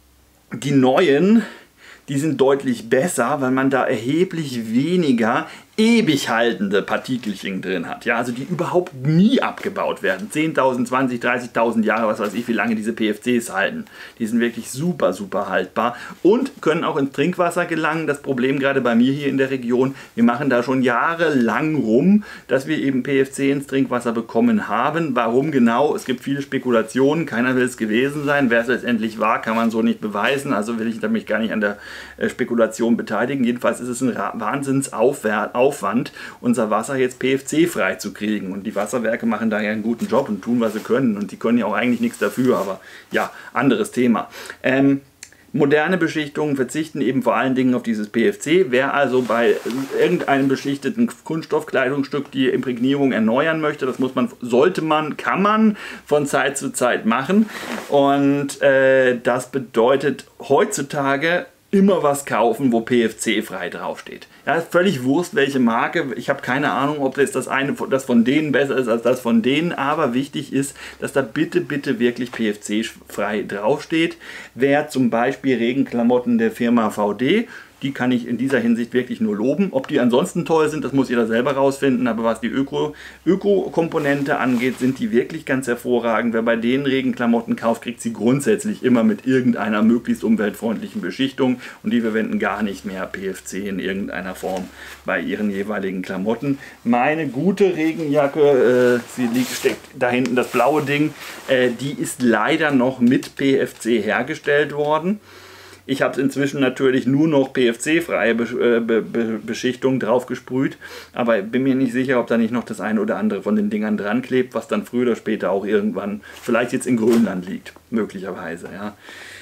die neuen, die sind deutlich besser, weil man da erheblich weniger ewig haltende Partikelchen drin hat, ja, also die überhaupt nie abgebaut werden. zehntausend, zwanzig, dreißigtausend Jahre, was weiß ich, wie lange diese P F Cs halten. Die sind wirklich super, super haltbar und können auch ins Trinkwasser gelangen. Das Problem gerade bei mir hier in der Region, wir machen da schon jahrelang rum, dass wir eben P F C ins Trinkwasser bekommen haben. Warum genau? Es gibt viele Spekulationen, keiner will es gewesen sein. Wer es letztendlich war, kann man so nicht beweisen, also will ich mich gar nicht an der Spekulation beteiligen. Jedenfalls ist es ein Wahnsinnsaufwand, unser Wasser jetzt P F C-frei zu kriegen. Und die Wasserwerke machen da ja einen guten Job und tun, was sie können. Und die können ja auch eigentlich nichts dafür, aber ja, anderes Thema. Ähm, moderne Beschichtungen verzichten eben vor allen Dingen auf dieses P F C. Wer also bei irgendeinem beschichteten Kunststoffkleidungsstück die Imprägnierung erneuern möchte, das muss man, sollte man, kann man von Zeit zu Zeit machen. Und äh, das bedeutet heutzutage immer was kaufen, wo P F C-frei draufsteht. Ja, ist völlig Wurst, welche Marke. Ich habe keine Ahnung, ob das, das eine das von denen besser ist als das von denen, aber wichtig ist, dass da bitte, bitte wirklich P F C-frei draufsteht. Wer zum Beispiel Regenklamotten der Firma V D, die kann ich in dieser Hinsicht wirklich nur loben. Ob die ansonsten toll sind, das muss jeder selber rausfinden. Aber was die Öko, Öko-Komponente angeht, sind die wirklich ganz hervorragend. Wer bei denen Regenklamotten kauft, kriegt sie grundsätzlich immer mit irgendeiner möglichst umweltfreundlichen Beschichtung. Und die verwenden gar nicht mehr P F C in irgendeiner Form bei ihren jeweiligen Klamotten. Meine gute Regenjacke, äh, sie liegt, steckt da hinten das blaue Ding, äh, die ist leider noch mit P F C hergestellt worden. Ich habe es inzwischen natürlich nur noch P F C-freie Be Be Be Beschichtung drauf gesprüht, aber bin mir nicht sicher, ob da nicht noch das eine oder andere von den Dingern dran klebt, was dann früher oder später auch irgendwann vielleicht jetzt in Grönland liegt, möglicherweise, ja.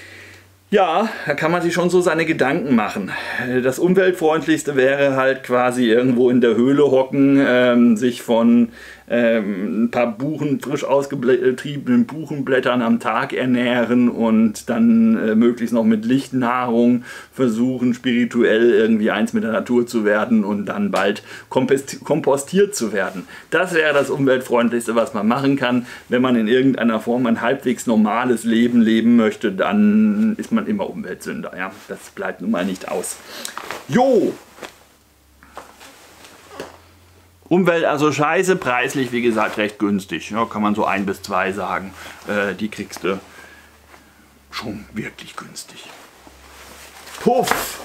Ja, da kann man sich schon so seine Gedanken machen. Das umweltfreundlichste wäre halt quasi irgendwo in der Höhle hocken, ähm, sich von ähm, ein paar Buchen, frisch ausgetriebenen Buchenblättern am Tag ernähren und dann äh, möglichst noch mit Lichtnahrung versuchen, spirituell irgendwie eins mit der Natur zu werden und dann bald kompostiert zu werden. Das wäre das umweltfreundlichste, was man machen kann. Wenn man in irgendeiner Form ein halbwegs normales Leben leben möchte, dann ist man immer Umweltsünder. Ja? Das bleibt nun mal nicht aus. Jo! Umwelt also scheiße, preislich wie gesagt recht günstig. Ja, kann man so ein bis zwei sagen. Äh, die kriegst du schon wirklich günstig. Puff!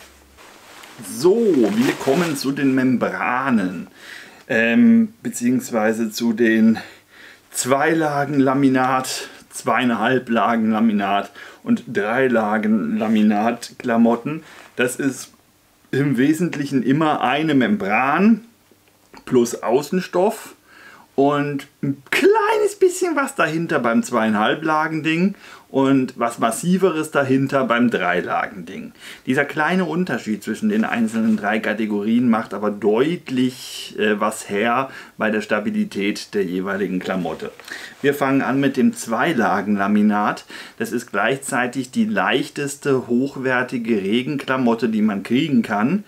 So, wir kommen zu den Membranen. Ähm, beziehungsweise zu den zwei Lagen Laminat, zweieinhalb Lagen Laminat und drei Lagen Laminat-Klamotten. Das ist im Wesentlichen immer eine Membran plus Außenstoff und ein kleines bisschen was dahinter beim zweieinhalb Lagen Ding und was massiveres dahinter beim drei Lagen Ding. Dieser kleine Unterschied zwischen den einzelnen drei Kategorien macht aber deutlich äh, was her bei der Stabilität der jeweiligen Klamotte. Wir fangen an mit dem zwei Lagen Laminat. Das ist gleichzeitig die leichteste, hochwertige Regenklamotte, die man kriegen kann,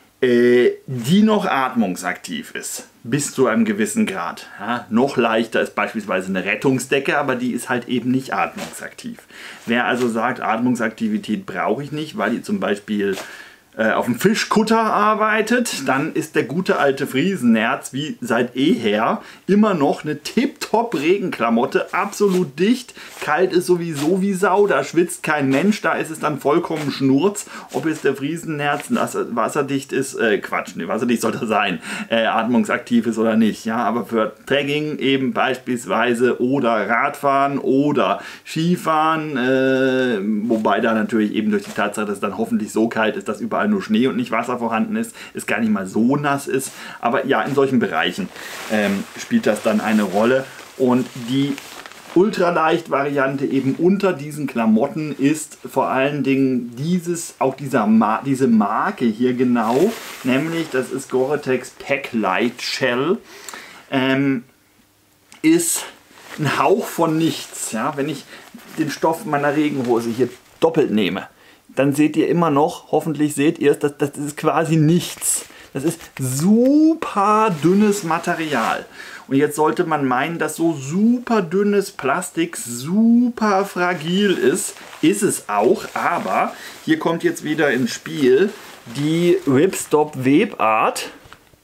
die noch atmungsaktiv ist, bis zu einem gewissen Grad. Ja, noch leichter ist beispielsweise eine Rettungsdecke, aber die ist halt eben nicht atmungsaktiv. Wer also sagt, Atmungsaktivität brauche ich nicht, weil die zum Beispiel äh, auf dem Fischkutter arbeitet, dann ist der gute alte Friesenerz wie seit eher immer noch eine tipptopp Regenklamotte, absolut dicht, kalt ist sowieso wie Sau, da schwitzt kein Mensch, da ist es dann vollkommen Schnurz, ob jetzt der Friesenerz wasserdicht ist, äh, Quatsch, ne, wasserdicht sollte sein, äh, atmungsaktiv ist oder nicht, ja, aber für Trekking eben beispielsweise oder Radfahren oder Skifahren, äh, wobei da natürlich eben durch die Tatsache, dass es dann hoffentlich so kalt ist, dass überall nur Schnee und nicht Wasser vorhanden ist, es gar nicht mal so nass ist, aber ja, in solchen Bereichen ähm, spielt das dann eine Rolle und die ultraleicht Variante eben unter diesen Klamotten ist vor allen Dingen dieses, auch dieser Mar diese Marke hier genau, nämlich das ist Gore-Tex Pack Light Shell, ähm, ist ein Hauch von nichts. Ja? Wenn ich den Stoff meiner Regenhose hier doppelt nehme, dann seht ihr immer noch, hoffentlich seht ihr es, das, das ist quasi nichts. Das ist super dünnes Material. Und jetzt sollte man meinen, dass so super dünnes Plastik super fragil ist. Ist es auch, aber hier kommt jetzt wieder ins Spiel die Ripstop Webart.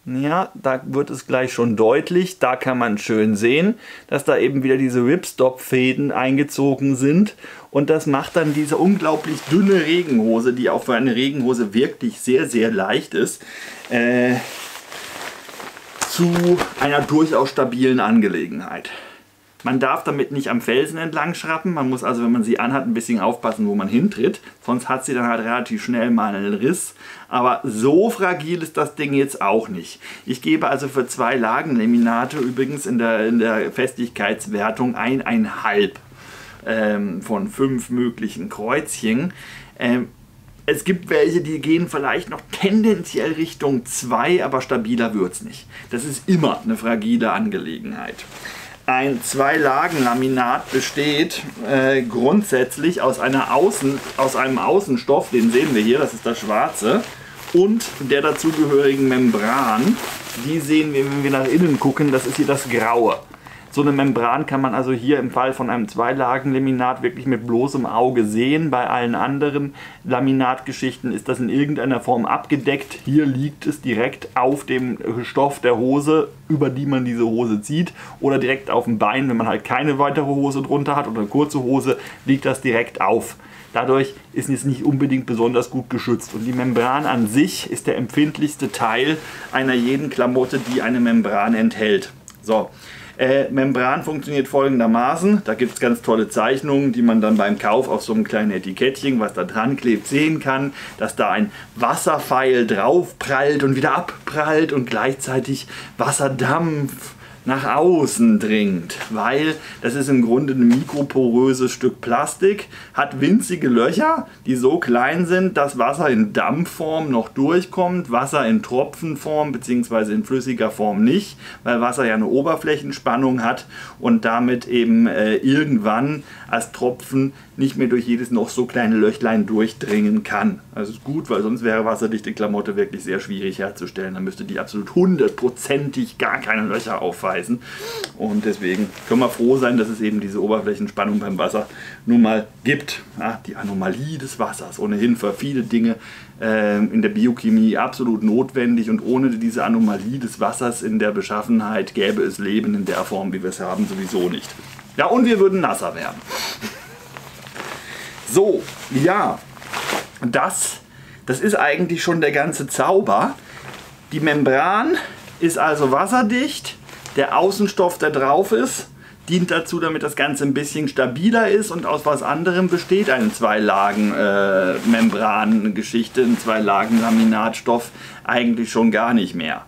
Ja, da wird es gleich schon deutlich. Da kann man schön sehen, dass da eben wieder diese Ripstop-Fäden eingezogen sind. Und das macht dann diese unglaublich dünne Regenhose, die auch für eine Regenhose wirklich sehr, sehr leicht ist, äh, zu einer durchaus stabilen Angelegenheit. Man darf damit nicht am Felsen entlang schrappen. Man muss also, wenn man sie anhat, ein bisschen aufpassen, wo man hintritt. Sonst hat sie dann halt relativ schnell mal einen Riss. Aber so fragil ist das Ding jetzt auch nicht. Ich gebe also für zwei Lagenlaminate übrigens in der, in der Festigkeitswertung eineinhalb ähm, von fünf möglichen Kreuzchen. Ähm, Es gibt welche, die gehen vielleicht noch tendenziell Richtung zwei, aber stabiler wird es nicht. Das ist immer eine fragile Angelegenheit. Ein Zwei-Lagen-Laminat besteht äh, grundsätzlich aus, einer Außen, aus einem Außenstoff, den sehen wir hier, das ist das Schwarze, und der dazugehörigen Membran. Die sehen wir, wenn wir nach innen gucken, das ist hier das Graue. So eine Membran kann man also hier im Fall von einem Zwei-Lagen-Laminat wirklich mit bloßem Auge sehen. Bei allen anderen Laminatgeschichten ist das in irgendeiner Form abgedeckt. Hier liegt es direkt auf dem Stoff der Hose, über die man diese Hose zieht, oder direkt auf dem Bein, wenn man halt keine weitere Hose drunter hat oder eine kurze Hose, liegt das direkt auf. Dadurch ist es nicht unbedingt besonders gut geschützt. Und die Membran an sich ist der empfindlichste Teil einer jeden Klamotte, die eine Membran enthält. So. Äh, Membran funktioniert folgendermaßen. Da gibt es ganz tolle Zeichnungen, die man dann beim Kauf auf so einem kleinen Etikettchen, was da dran klebt, sehen kann, dass da ein Wasserpfeil drauf prallt und wieder abprallt und gleichzeitig Wasserdampf nach außen dringt, weil das ist im Grunde ein mikroporöses Stück Plastik, hat winzige Löcher, die so klein sind, dass Wasser in Dampfform noch durchkommt, Wasser in Tropfenform bzw. in flüssiger Form nicht, weil Wasser ja eine Oberflächenspannung hat und damit eben äh, irgendwann als Tropfen nicht mehr durch jedes noch so kleine Löchlein durchdringen kann. Das ist gut, weil sonst wäre wasserdichte Klamotte wirklich sehr schwierig herzustellen. Dann müsste die absolut hundertprozentig gar keine Löcher aufweisen. Und deswegen können wir froh sein, dass es eben diese Oberflächenspannung beim Wasser nun mal gibt. Ja, die Anomalie des Wassers, ohnehin für viele Dinge äh, in der Biochemie absolut notwendig. Und ohne diese Anomalie des Wassers in der Beschaffenheit gäbe es Leben in der Form, wie wir es haben, sowieso nicht. Ja, und wir würden nasser werden. So, ja, das, das ist eigentlich schon der ganze Zauber. Die Membran ist also wasserdicht. Der Außenstoff, der drauf ist, dient dazu, damit das Ganze ein bisschen stabiler ist und aus was anderem besteht eine Zwei-Lagen-Membran-Geschichte, ein Zwei-Lagen-Laminatstoff eigentlich schon gar nicht mehr.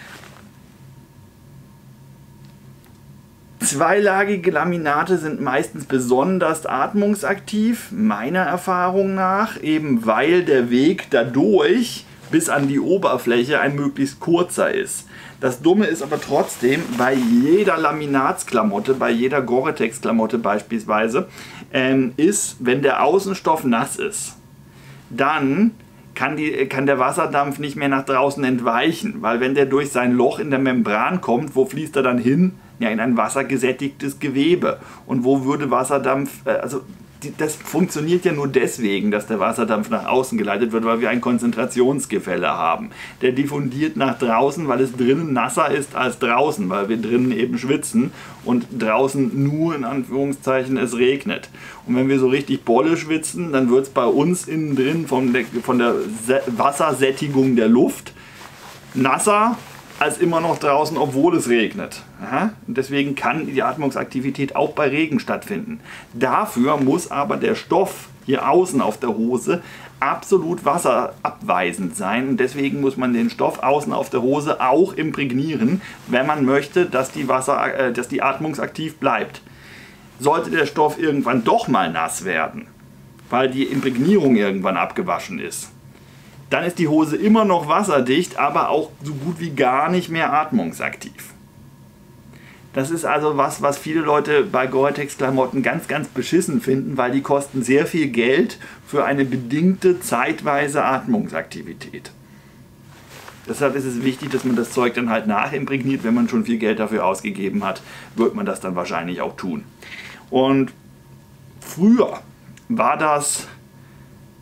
Zweilagige Laminate sind meistens besonders atmungsaktiv, meiner Erfahrung nach, eben weil der Weg dadurch bis an die Oberfläche ein möglichst kurzer ist. Das Dumme ist aber trotzdem, bei jeder Laminatsklamotte, bei jeder Gore-Tex-Klamotte beispielsweise, ähm, ist, wenn der Außenstoff nass ist, dann kann, die, kann der Wasserdampf nicht mehr nach draußen entweichen, weil wenn der durch sein Loch in der Membran kommt, wo fließt er dann hin? Ja, in ein wassergesättigtes Gewebe. Und wo würde Wasserdampf, also die, das funktioniert ja nur deswegen, dass der Wasserdampf nach außen geleitet wird, weil wir ein Konzentrationsgefälle haben. Der diffundiert nach draußen, weil es drinnen nasser ist als draußen, weil wir drinnen eben schwitzen und draußen nur in Anführungszeichen es regnet. Und wenn wir so richtig Bolle schwitzen, dann wird es bei uns innen drin von der, von der Wassersättigung der Luft nasser als immer noch draußen, obwohl es regnet. Aha. Und deswegen kann die Atmungsaktivität auch bei Regen stattfinden. Dafür muss aber der Stoff hier außen auf der Hose absolut wasserabweisend sein. Und deswegen muss man den Stoff außen auf der Hose auch imprägnieren, wenn man möchte, dass die, Wasser, äh, dass die atmungsaktiv bleibt. Sollte der Stoff irgendwann doch mal nass werden, weil die Imprägnierung irgendwann abgewaschen ist, dann ist die Hose immer noch wasserdicht, aber auch so gut wie gar nicht mehr atmungsaktiv. Das ist also was, was viele Leute bei Gore-Tex-Klamotten ganz, ganz beschissen finden, weil die kosten sehr viel Geld für eine bedingte zeitweise Atmungsaktivität. Deshalb ist es wichtig, dass man das Zeug dann halt nachimprägniert. Wenn man schon viel Geld dafür ausgegeben hat, wird man das dann wahrscheinlich auch tun. Und früher war das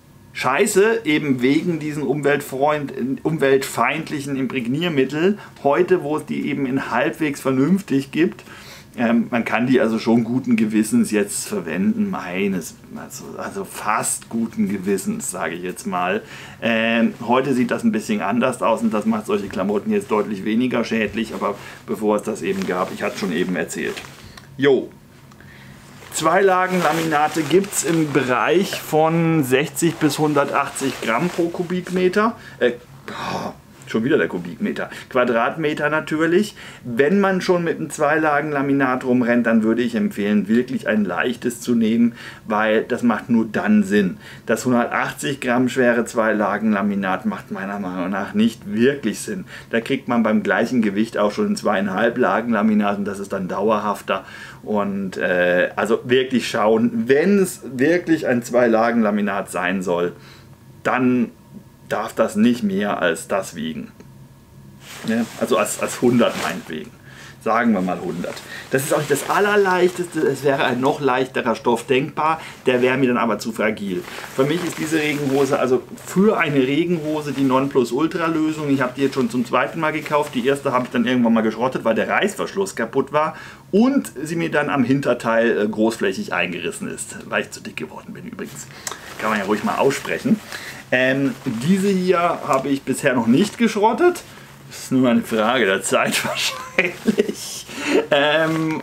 Scheiße, eben wegen diesen Umweltfreund, umweltfeindlichen Imprägniermittel, heute wo es die eben in halbwegs vernünftig gibt, ähm, man kann die also schon guten Gewissens jetzt verwenden, meines, also, also fast guten Gewissens, sage ich jetzt mal. Ähm, heute sieht das ein bisschen anders aus und das macht solche Klamotten jetzt deutlich weniger schädlich, aber bevor es das eben gab, ich hatte es schon eben erzählt. Jo. Zwei-Lagen-Laminate gibt es im Bereich von sechzig bis hundertachtzig Gramm pro Kubikmeter. Äh, oh, schon wieder der Kubikmeter. Quadratmeter natürlich. Wenn man schon mit einem Zwei-Lagen-Laminat rumrennt, dann würde ich empfehlen, wirklich ein leichtes zu nehmen, weil das macht nur dann Sinn. Das hundertachtzig Gramm schwere Zwei-Lagen-Laminat macht meiner Meinung nach nicht wirklich Sinn. Da kriegt man beim gleichen Gewicht auch schon ein zweieinhalb Lagen Laminat und das ist dann dauerhafter. Und äh, also wirklich schauen, wenn es wirklich ein Zwei-Lagen-Laminat sein soll, dann darf das nicht mehr als das wiegen. Ja, also als, als hundert meinetwegen. Sagen wir mal hundert. Das ist auch nicht das allerleichteste, es wäre ein noch leichterer Stoff denkbar, der wäre mir dann aber zu fragil. Für mich ist diese Regenhose, also für eine Regenhose die Nonplusultra-Lösung. Ich habe die jetzt schon zum zweiten Mal gekauft. Die erste habe ich dann irgendwann mal geschrottet, weil der Reißverschluss kaputt war und sie mir dann am Hinterteil großflächig eingerissen ist, weil ich zu dick geworden bin übrigens. Kann man ja ruhig mal aussprechen. Ähm, diese hier habe ich bisher noch nicht geschrottet. Das ist nur eine Frage der Zeit wahrscheinlich. Ähm,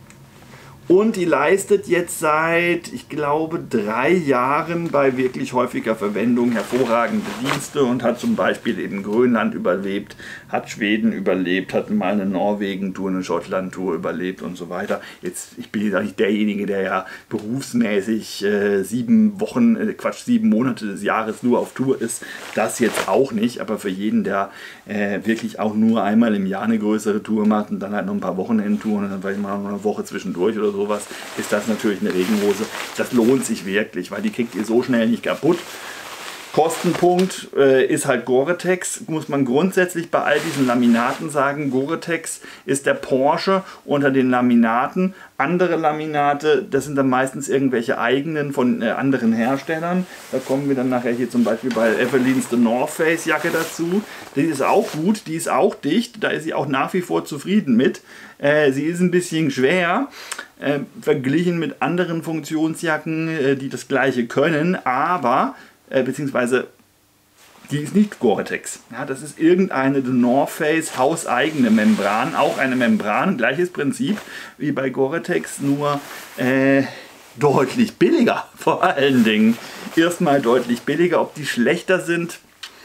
und die leistet jetzt seit, ich glaube, drei Jahren bei wirklich häufiger Verwendung hervorragende Dienste und hat zum Beispiel eben Grönland überlebt, hat Schweden überlebt, hat mal eine Norwegen-Tour, eine Schottland-Tour überlebt und so weiter. Jetzt, ich bin jetzt nicht derjenige, der ja berufsmäßig äh, sieben Wochen, äh, Quatsch, sieben Monate des Jahres nur auf Tour ist. Das jetzt auch nicht, aber für jeden, der äh, wirklich auch nur einmal im Jahr eine größere Tour macht und dann halt noch ein paar Wochenendtouren und dann vielleicht mal eine Woche zwischendurch oder sowas, ist das natürlich eine Regenhose. Das lohnt sich wirklich, weil die kriegt ihr so schnell nicht kaputt. Kostenpunkt äh, ist halt Gore-Tex, muss man grundsätzlich bei all diesen Laminaten sagen. Gore-Tex ist der Porsche unter den Laminaten. Andere Laminate, das sind dann meistens irgendwelche eigenen von äh, anderen Herstellern. Da kommen wir dann nachher hier zum Beispiel bei Evelyns The North Face Jacke dazu. Die ist auch gut, die ist auch dicht, da ist sie auch nach wie vor zufrieden mit. Äh, sie ist ein bisschen schwer, äh, verglichen mit anderen Funktionsjacken, äh, die das gleiche können, aber beziehungsweise die ist nicht Gore-Tex. Ja, das ist irgendeine The North Face hauseigene Membran, auch eine Membran, gleiches Prinzip wie bei Gore-Tex, nur äh, deutlich billiger vor allen Dingen. Erstmal deutlich billiger, ob die schlechter sind.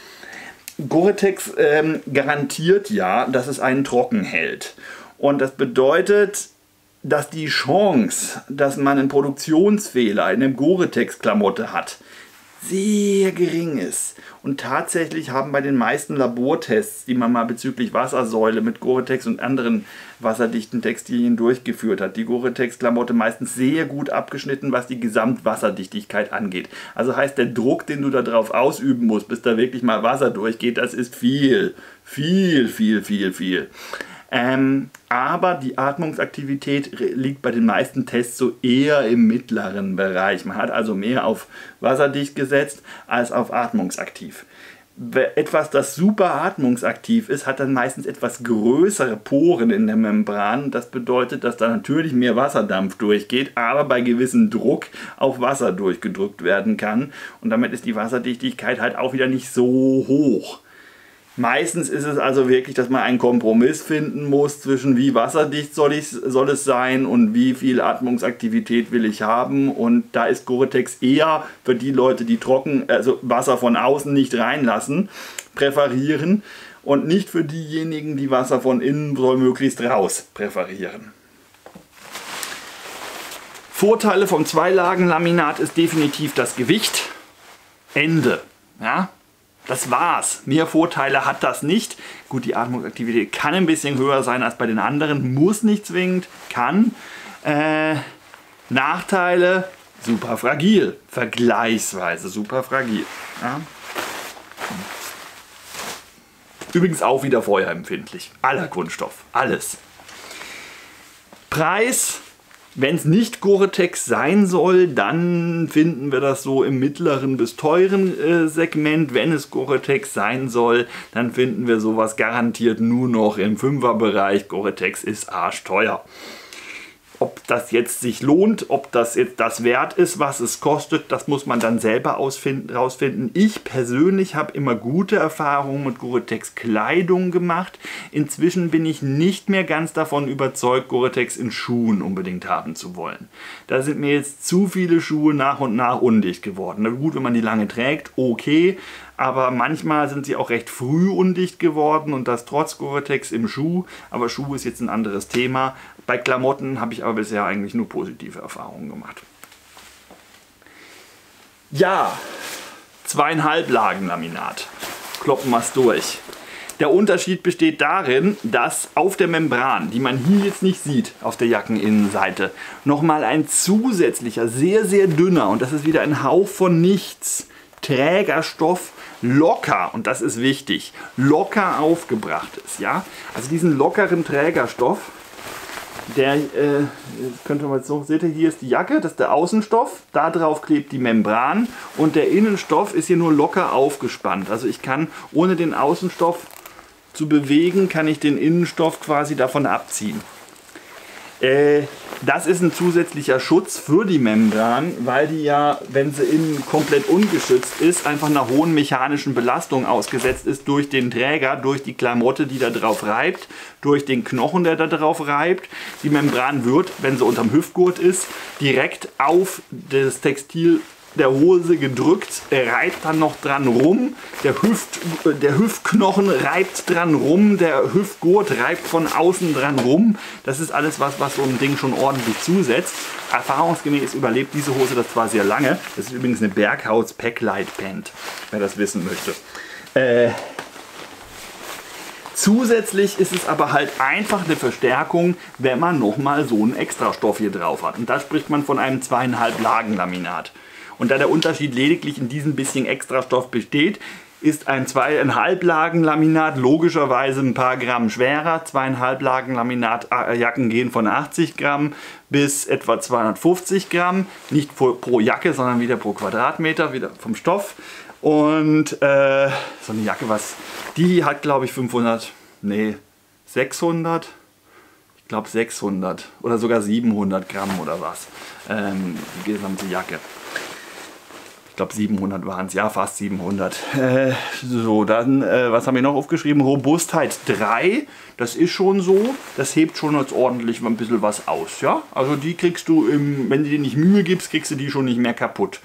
Gore-Tex ähm, garantiert ja, dass es einen trocken hält. Und das bedeutet, dass die Chance, dass man einen Produktionsfehler in einer Gore-Tex-Klamotte hat, sehr gering ist. Und tatsächlich haben bei den meisten Labortests, die man mal bezüglich Wassersäule mit Gore-Tex und anderen wasserdichten Textilien durchgeführt hat, die Gore-Tex-Klamotte meistens sehr gut abgeschnitten, was die Gesamtwasserdichtigkeit angeht. Also heißt, der Druck, den du da drauf ausüben musst, bis da wirklich mal Wasser durchgeht, das ist viel, viel, viel, viel, viel. Ähm, aber die Atmungsaktivität liegt bei den meisten Tests so eher im mittleren Bereich. Man hat also mehr auf wasserdicht gesetzt als auf atmungsaktiv. Etwas, das super atmungsaktiv ist, hat dann meistens etwas größere Poren in der Membran. Das bedeutet, dass da natürlich mehr Wasserdampf durchgeht, aber bei gewissem Druck auf Wasser durchgedrückt werden kann. Und damit ist die Wasserdichtigkeit halt auch wieder nicht so hoch. Meistens ist es also wirklich, dass man einen Kompromiss finden muss zwischen wie wasserdicht soll, ich, soll es sein und wie viel Atmungsaktivität will ich haben. Und da ist Gore-Tex eher für die Leute, die trocken, also Wasser von außen nicht reinlassen, präferieren und nicht für diejenigen, die Wasser von innen soll möglichst raus präferieren. Vorteile vom Zwei-Lagen-Laminat ist definitiv das Gewicht. Ende. Ja? Das war's. Mehr Vorteile hat das nicht. Gut, die Atmungsaktivität kann ein bisschen höher sein als bei den anderen, muss nicht zwingend, kann. Äh, Nachteile, super fragil, vergleichsweise super fragil. Ja. Übrigens auch wieder feuerempfindlich. Aller Kunststoff, alles. Preis Wenn es nicht Gore-Tex sein soll, dann finden wir das so im mittleren bis teuren äh, Segment. Wenn es Gore-Tex sein soll, dann finden wir sowas garantiert nur noch im Fünferbereich. Gore-Tex ist arschteuer. Ob das jetzt sich lohnt, ob das jetzt das wert ist, was es kostet, das muss man dann selber rausfinden. Ich persönlich habe immer gute Erfahrungen mit Gore-Tex Kleidung gemacht. Inzwischen bin ich nicht mehr ganz davon überzeugt, Gore-Tex in Schuhen unbedingt haben zu wollen. Da sind mir jetzt zu viele Schuhe nach und nach undicht geworden. Na gut, wenn man die lange trägt, okay. Aber manchmal sind sie auch recht früh undicht geworden und das trotz Gore-Tex im Schuh. Aber Schuh ist jetzt ein anderes Thema. Bei Klamotten habe ich aber bisher eigentlich nur positive Erfahrungen gemacht. Ja, zweieinhalb Lagen Laminat. Kloppen wir es durch. Der Unterschied besteht darin, dass auf der Membran, die man hier jetzt nicht sieht, auf der Jackeninnenseite, nochmal ein zusätzlicher, sehr, sehr dünner, und das ist wieder ein Hauch von nichts, Trägerstoff locker, und das ist wichtig, locker aufgebracht ist. Ja? Also diesen lockeren Trägerstoff, der, äh, könnte man jetzt so, seht ihr, hier ist die Jacke, das ist der Außenstoff, da drauf klebt die Membran und der Innenstoff ist hier nur locker aufgespannt. Also ich kann, ohne den Außenstoff zu bewegen, kann ich den Innenstoff quasi davon abziehen. Äh, das ist ein zusätzlicher Schutz für die Membran, weil die ja, wenn sie innen komplett ungeschützt ist, einfach einer hohen mechanischen Belastung ausgesetzt ist durch den Träger, durch die Klamotte, die da drauf reibt, durch den Knochen, der da drauf reibt. Die Membran wird, wenn sie unterm Hüftgurt ist, direkt auf das Textil der Hose gedrückt, reibt dann noch dran rum, der, Hüft, der Hüftknochen reibt dran rum, der Hüftgurt reibt von außen dran rum. Das ist alles was, was so ein Ding schon ordentlich zusetzt. Erfahrungsgemäß überlebt diese Hose das zwar sehr lange. Das ist übrigens eine Berghaus Packlight Pant, wer das wissen möchte. Äh, Zusätzlich ist es aber halt einfach eine Verstärkung, wenn man nochmal so einen Extrastoff hier drauf hat. Und da spricht man von einem zweieinhalb Lagen Laminat. Und da der Unterschied lediglich in diesem bisschen Extrastoff besteht, ist ein zweieinhalb Lagen Laminat logischerweise ein paar Gramm schwerer. Zweieinhalb Lagen Laminat Jacken gehen von achtzig Gramm bis etwa zweihundertfünfzig Gramm. Nicht pro Jacke, sondern wieder pro Quadratmeter, wieder vom Stoff. Und äh, so eine Jacke, was die hat, glaube ich, fünfhundert, nee, sechshundert. Ich glaube sechshundert oder sogar siebenhundert Gramm oder was. Ähm, die gesamte Jacke. Ich glaube siebenhundert waren es, ja, fast siebenhundert. Äh, so, dann, äh, was haben wir noch aufgeschrieben? Robustheit drei, das ist schon so, das hebt schon jetzt ordentlich ein bisschen was aus, ja? Also die kriegst du, im, wenn du dir nicht Mühe gibst, kriegst du die schon nicht mehr kaputt.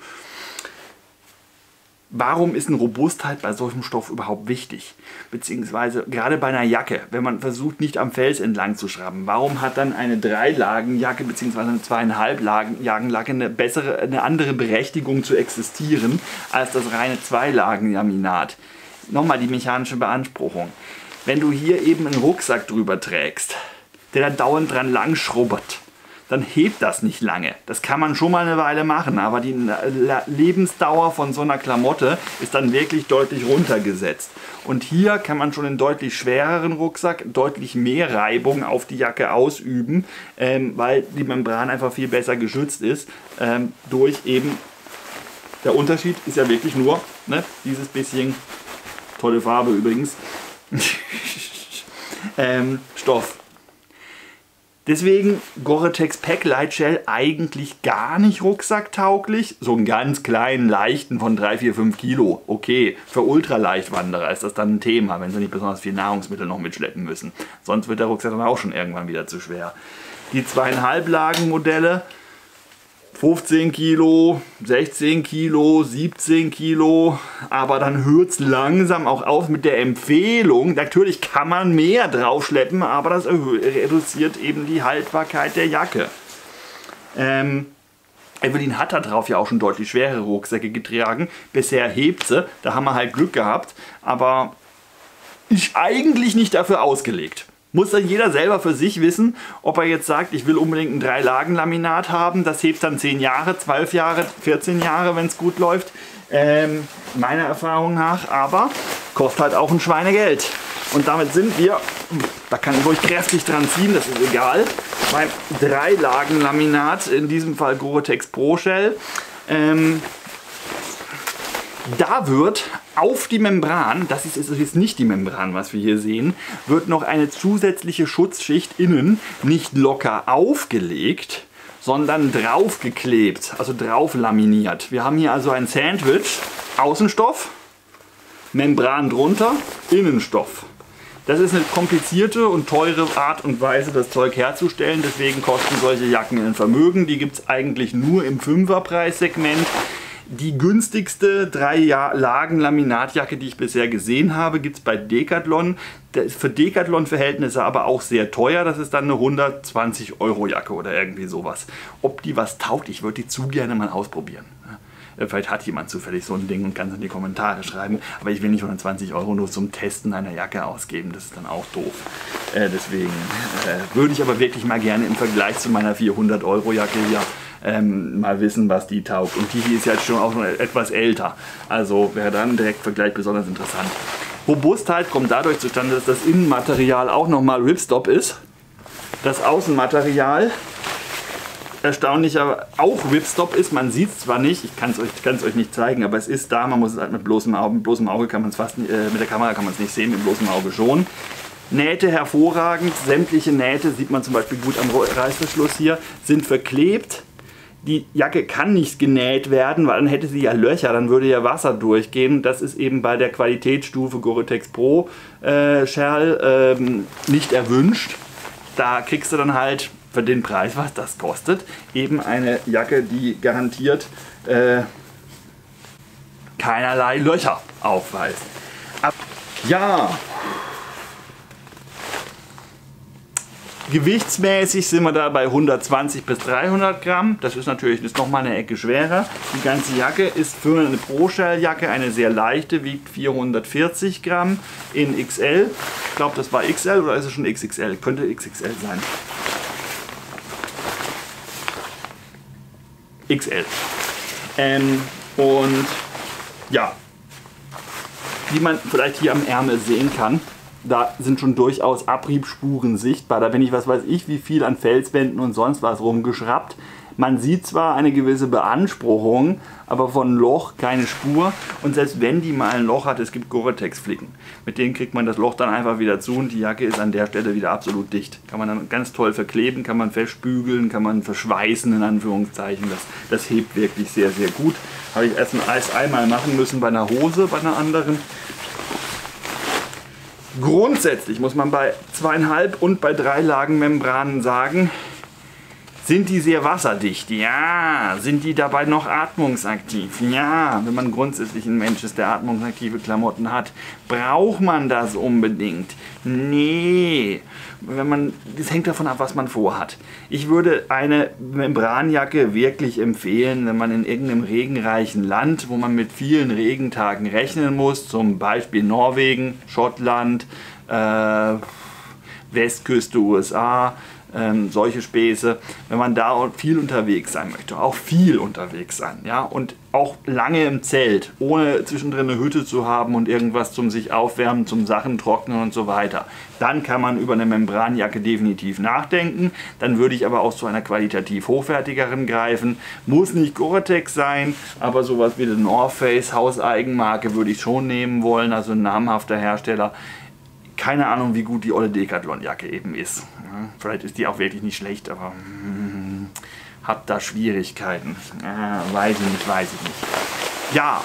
Warum ist eine Robustheit bei solchem Stoff überhaupt wichtig? Beziehungsweise gerade bei einer Jacke, wenn man versucht, nicht am Fels entlang zu schrauben, warum hat dann eine Drei-Lagen-Jacke beziehungsweise eine Zweieinhalb-Lagen-Jacke eine bessere, eine andere Berechtigung zu existieren als das reine Zwei-Lagen-Laminat? Nochmal die mechanische Beanspruchung. Wenn du hier eben einen Rucksack drüber trägst, der da dauernd dran lang schrubbert, dann hebt das nicht lange. Das kann man schon mal eine Weile machen, aber die Lebensdauer von so einer Klamotte ist dann wirklich deutlich runtergesetzt. Und hier kann man schon einen deutlich schwereren Rucksack deutlich mehr Reibung auf die Jacke ausüben, ähm, weil die Membran einfach viel besser geschützt ist, ähm, durch eben, der Unterschied ist ja wirklich nur, ne, dieses bisschen, tolle Farbe übrigens, ähm, Stoff. Deswegen Gore-Tex Packlight Shell eigentlich gar nicht rucksacktauglich. So einen ganz kleinen, leichten von drei, vier, fünf Kilo. Okay, für Ultraleichtwanderer ist das dann ein Thema, wenn sie nicht besonders viel Nahrungsmittel noch mitschleppen müssen. Sonst wird der Rucksack dann auch schon irgendwann wieder zu schwer. Die zweieinhalb Lagen Modelle, fünfzehn Kilo, sechzehn Kilo, siebzehn Kilo, aber dann hört es langsam auch auf mit der Empfehlung. Natürlich kann man mehr draufschleppen, aber das reduziert eben die Haltbarkeit der Jacke. Ähm, Evelyn hat da drauf ja auch schon deutlich schwere Rucksäcke getragen. Bisher hebt sie, da haben wir halt Glück gehabt, aber ist eigentlich nicht dafür ausgelegt. Muss dann jeder selber für sich wissen, ob er jetzt sagt, ich will unbedingt ein Drei-Lagen-Laminat haben. Das hebt dann zehn Jahre, zwölf Jahre, vierzehn Jahre, wenn es gut läuft. Ähm, meiner Erfahrung nach. Aber kostet halt auch ein Schweinegeld. Und damit sind wir, da kann ich ruhig kräftig dran ziehen, das ist egal. beim Drei-Lagen-Laminat, in diesem Fall Gore-Tex Pro Shell. Ähm, da wird auf die Membran, das ist, ist jetzt nicht die Membran, was wir hier sehen, wird noch eine zusätzliche Schutzschicht innen nicht locker aufgelegt, sondern draufgeklebt, also drauf laminiert. Wir haben hier also ein Sandwich, Außenstoff, Membran drunter, Innenstoff. Das ist eine komplizierte und teure Art und Weise, das Zeug herzustellen. Deswegen kosten solche Jacken ein Vermögen. Die gibt es eigentlich nur im Fünferpreissegment. Die günstigste Drei-Lagen-Laminatjacke, die ich bisher gesehen habe, gibt es bei Decathlon. Der ist für Decathlon-Verhältnisse aber auch sehr teuer. Das ist dann eine hundertzwanzig Euro Jacke oder irgendwie sowas. Ob die was taugt, ich würde die zu gerne mal ausprobieren. Vielleicht hat jemand zufällig so ein Ding und kann es in die Kommentare schreiben. Aber ich will nicht hundertzwanzig Euro nur zum Testen einer Jacke ausgeben. Das ist dann auch doof. Äh, deswegen äh, würde ich aber wirklich mal gerne im Vergleich zu meiner vierhundert Euro Jacke hier ähm, mal wissen, was die taugt. Und die hier ist ja schon auch schon etwas älter. Also wäre dann ein Direktvergleich besonders interessant. Robustheit kommt dadurch zustande, dass das Innenmaterial auch nochmal Ripstop ist. Das Außenmaterial erstaunlicher auch Ripstop ist. Man sieht es zwar nicht, ich kann es euch, kann's euch nicht zeigen, aber es ist da. Man muss es halt mit bloßem Auge, mit bloßem Auge kann man es fast nicht, äh, mit der Kamera kann man es nicht sehen, mit bloßem Auge schon. Nähte hervorragend, sämtliche Nähte, sieht man zum Beispiel gut am Reißverschluss hier, sind verklebt. Die Jacke kann nicht genäht werden, weil dann hätte sie ja Löcher, dann würde ja Wasser durchgehen. Das ist eben bei der Qualitätsstufe Gore-Tex Pro äh, Shell ähm, nicht erwünscht. Da kriegst du dann halt für den Preis, was das kostet, eben eine Jacke, die garantiert äh, keinerlei Löcher aufweist. Ab ja, gewichtsmäßig sind wir da bei hundertzwanzig bis dreihundert Gramm. Das ist natürlich noch mal eine Ecke schwerer. Die ganze Jacke ist für eine Pro-Shell-Jacke eine sehr leichte, wiegt vierhundertvierzig Gramm in X L. Ich glaube, das war X L oder ist es schon X X L? Könnte X X L sein. X L. Ähm, und ja, wie man vielleicht hier am Ärmel sehen kann, da sind schon durchaus Abriebspuren sichtbar. Da bin ich, was weiß ich, wie viel an Felswänden und sonst was rumgeschraubt. Man sieht zwar eine gewisse Beanspruchung, aber von Loch keine Spur. Und selbst wenn die mal ein Loch hat, es gibt Gore-Tex-Flicken. Mit denen kriegt man das Loch dann einfach wieder zu und die Jacke ist an der Stelle wieder absolut dicht. Kann man dann ganz toll verkleben, kann man festbügeln, kann man verschweißen in Anführungszeichen. Das, das hebt wirklich sehr, sehr gut. Habe ich erst einmal machen müssen bei einer Hose, bei einer anderen. Grundsätzlich muss man bei zweieinhalb und bei drei Lagen Membranen sagen, sind die sehr wasserdicht? Ja. Sind die dabei noch atmungsaktiv? Ja. Wenn man grundsätzlich ein Mensch ist, der atmungsaktive Klamotten hat, braucht man das unbedingt? Nee. Wenn man, das hängt davon ab, was man vorhat. Ich würde eine Membranjacke wirklich empfehlen, wenn man in irgendeinem regenreichen Land, wo man mit vielen Regentagen rechnen muss, zum Beispiel Norwegen, Schottland, äh, Westküste U S A, Ähm, solche Späße, wenn man da viel unterwegs sein möchte, auch viel unterwegs sein, ja, und auch lange im Zelt, ohne zwischendrin eine Hütte zu haben und irgendwas zum sich aufwärmen, zum Sachen trocknen und so weiter, dann kann man über eine Membranjacke definitiv nachdenken. Dann würde ich aber auch zu einer qualitativ hochwertigeren greifen. Muss nicht Gore-Tex sein, aber sowas wie die North Face Hauseigenmarke würde ich schon nehmen wollen, also ein namhafter Hersteller. Keine Ahnung, wie gut die olle Decathlon-Jacke eben ist. Ja, vielleicht ist die auch wirklich nicht schlecht, aber hm, hab da Schwierigkeiten. Ja, weiß ich nicht, weiß ich nicht. Ja,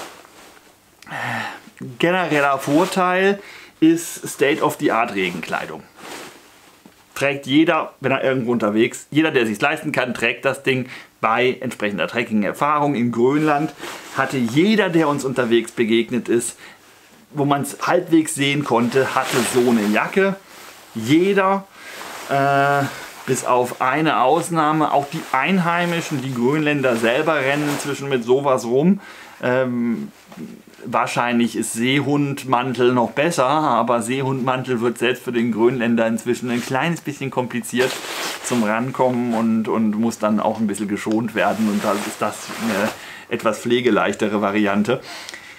genereller Vorteil ist State-of-the-Art Regenkleidung. Trägt jeder, wenn er irgendwo unterwegs, jeder, der sich leisten kann, trägt das Ding. Bei entsprechender Trekking-Erfahrung in Grönland hatte jeder, der uns unterwegs begegnet ist, wo man es halbwegs sehen konnte, hatte so eine Jacke. Jeder, äh, bis auf eine Ausnahme, auch die Einheimischen, die Grönländer selber rennen inzwischen mit sowas rum. Ähm, wahrscheinlich ist Seehundmantel noch besser, aber Seehundmantel wird selbst für den Grönländer inzwischen ein kleines bisschen kompliziert zum Rankommen und, und muss dann auch ein bisschen geschont werden. Und da ist das eine etwas pflegeleichtere Variante.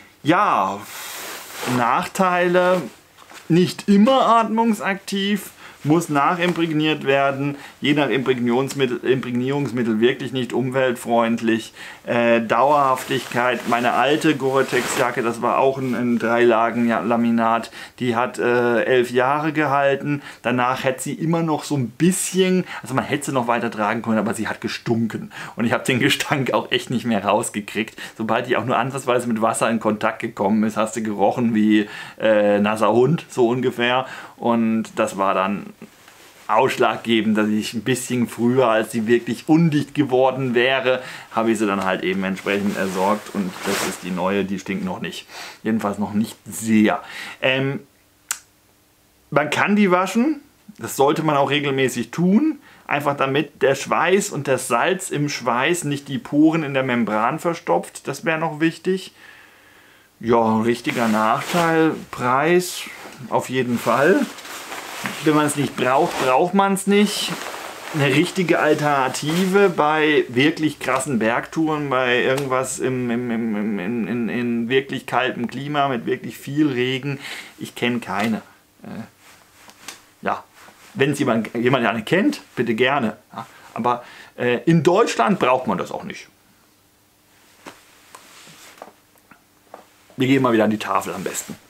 Ja, Nachteile, nicht immer atmungsaktiv, muss nachimprägniert werden, je nach Imprägnierungsmittel, Imprägnierungsmittel wirklich nicht umweltfreundlich. Äh, Dauerhaftigkeit, meine alte Gore-Tex-Jacke, das war auch ein, ein Dreilagen-Laminat, die hat äh, elf Jahre gehalten. Danach hätte sie immer noch so ein bisschen, also man hätte sie noch weiter tragen können, aber sie hat gestunken. Und ich habe den Gestank auch echt nicht mehr rausgekriegt. Sobald die auch nur ansatzweise mit Wasser in Kontakt gekommen ist, hast du gerochen wie äh, nasser Hund, so ungefähr. Und das war dann ausschlaggebend, dass ich ein bisschen früher, als sie wirklich undicht geworden wäre, habe ich sie dann halt eben entsprechend entsorgt. Und das ist die neue, die stinkt noch nicht. Jedenfalls noch nicht sehr. Ähm, man kann die waschen, das sollte man auch regelmäßig tun. Einfach damit der Schweiß und das Salz im Schweiß nicht die Poren in der Membran verstopft. Das wäre noch wichtig. Ja, richtiger Nachteil. Preis auf jeden Fall. Wenn man es nicht braucht, braucht man es nicht. Eine richtige Alternative bei wirklich krassen Bergtouren, bei irgendwas im, im, im, im, in, in, in wirklich kaltem Klima mit wirklich viel Regen. Ich kenne keine. Äh, ja. Wenn es jemand, jemand eine kennt, bitte gerne. Ja, aber äh, in Deutschland braucht man das auch nicht. Wir gehen mal wieder an die Tafel am besten.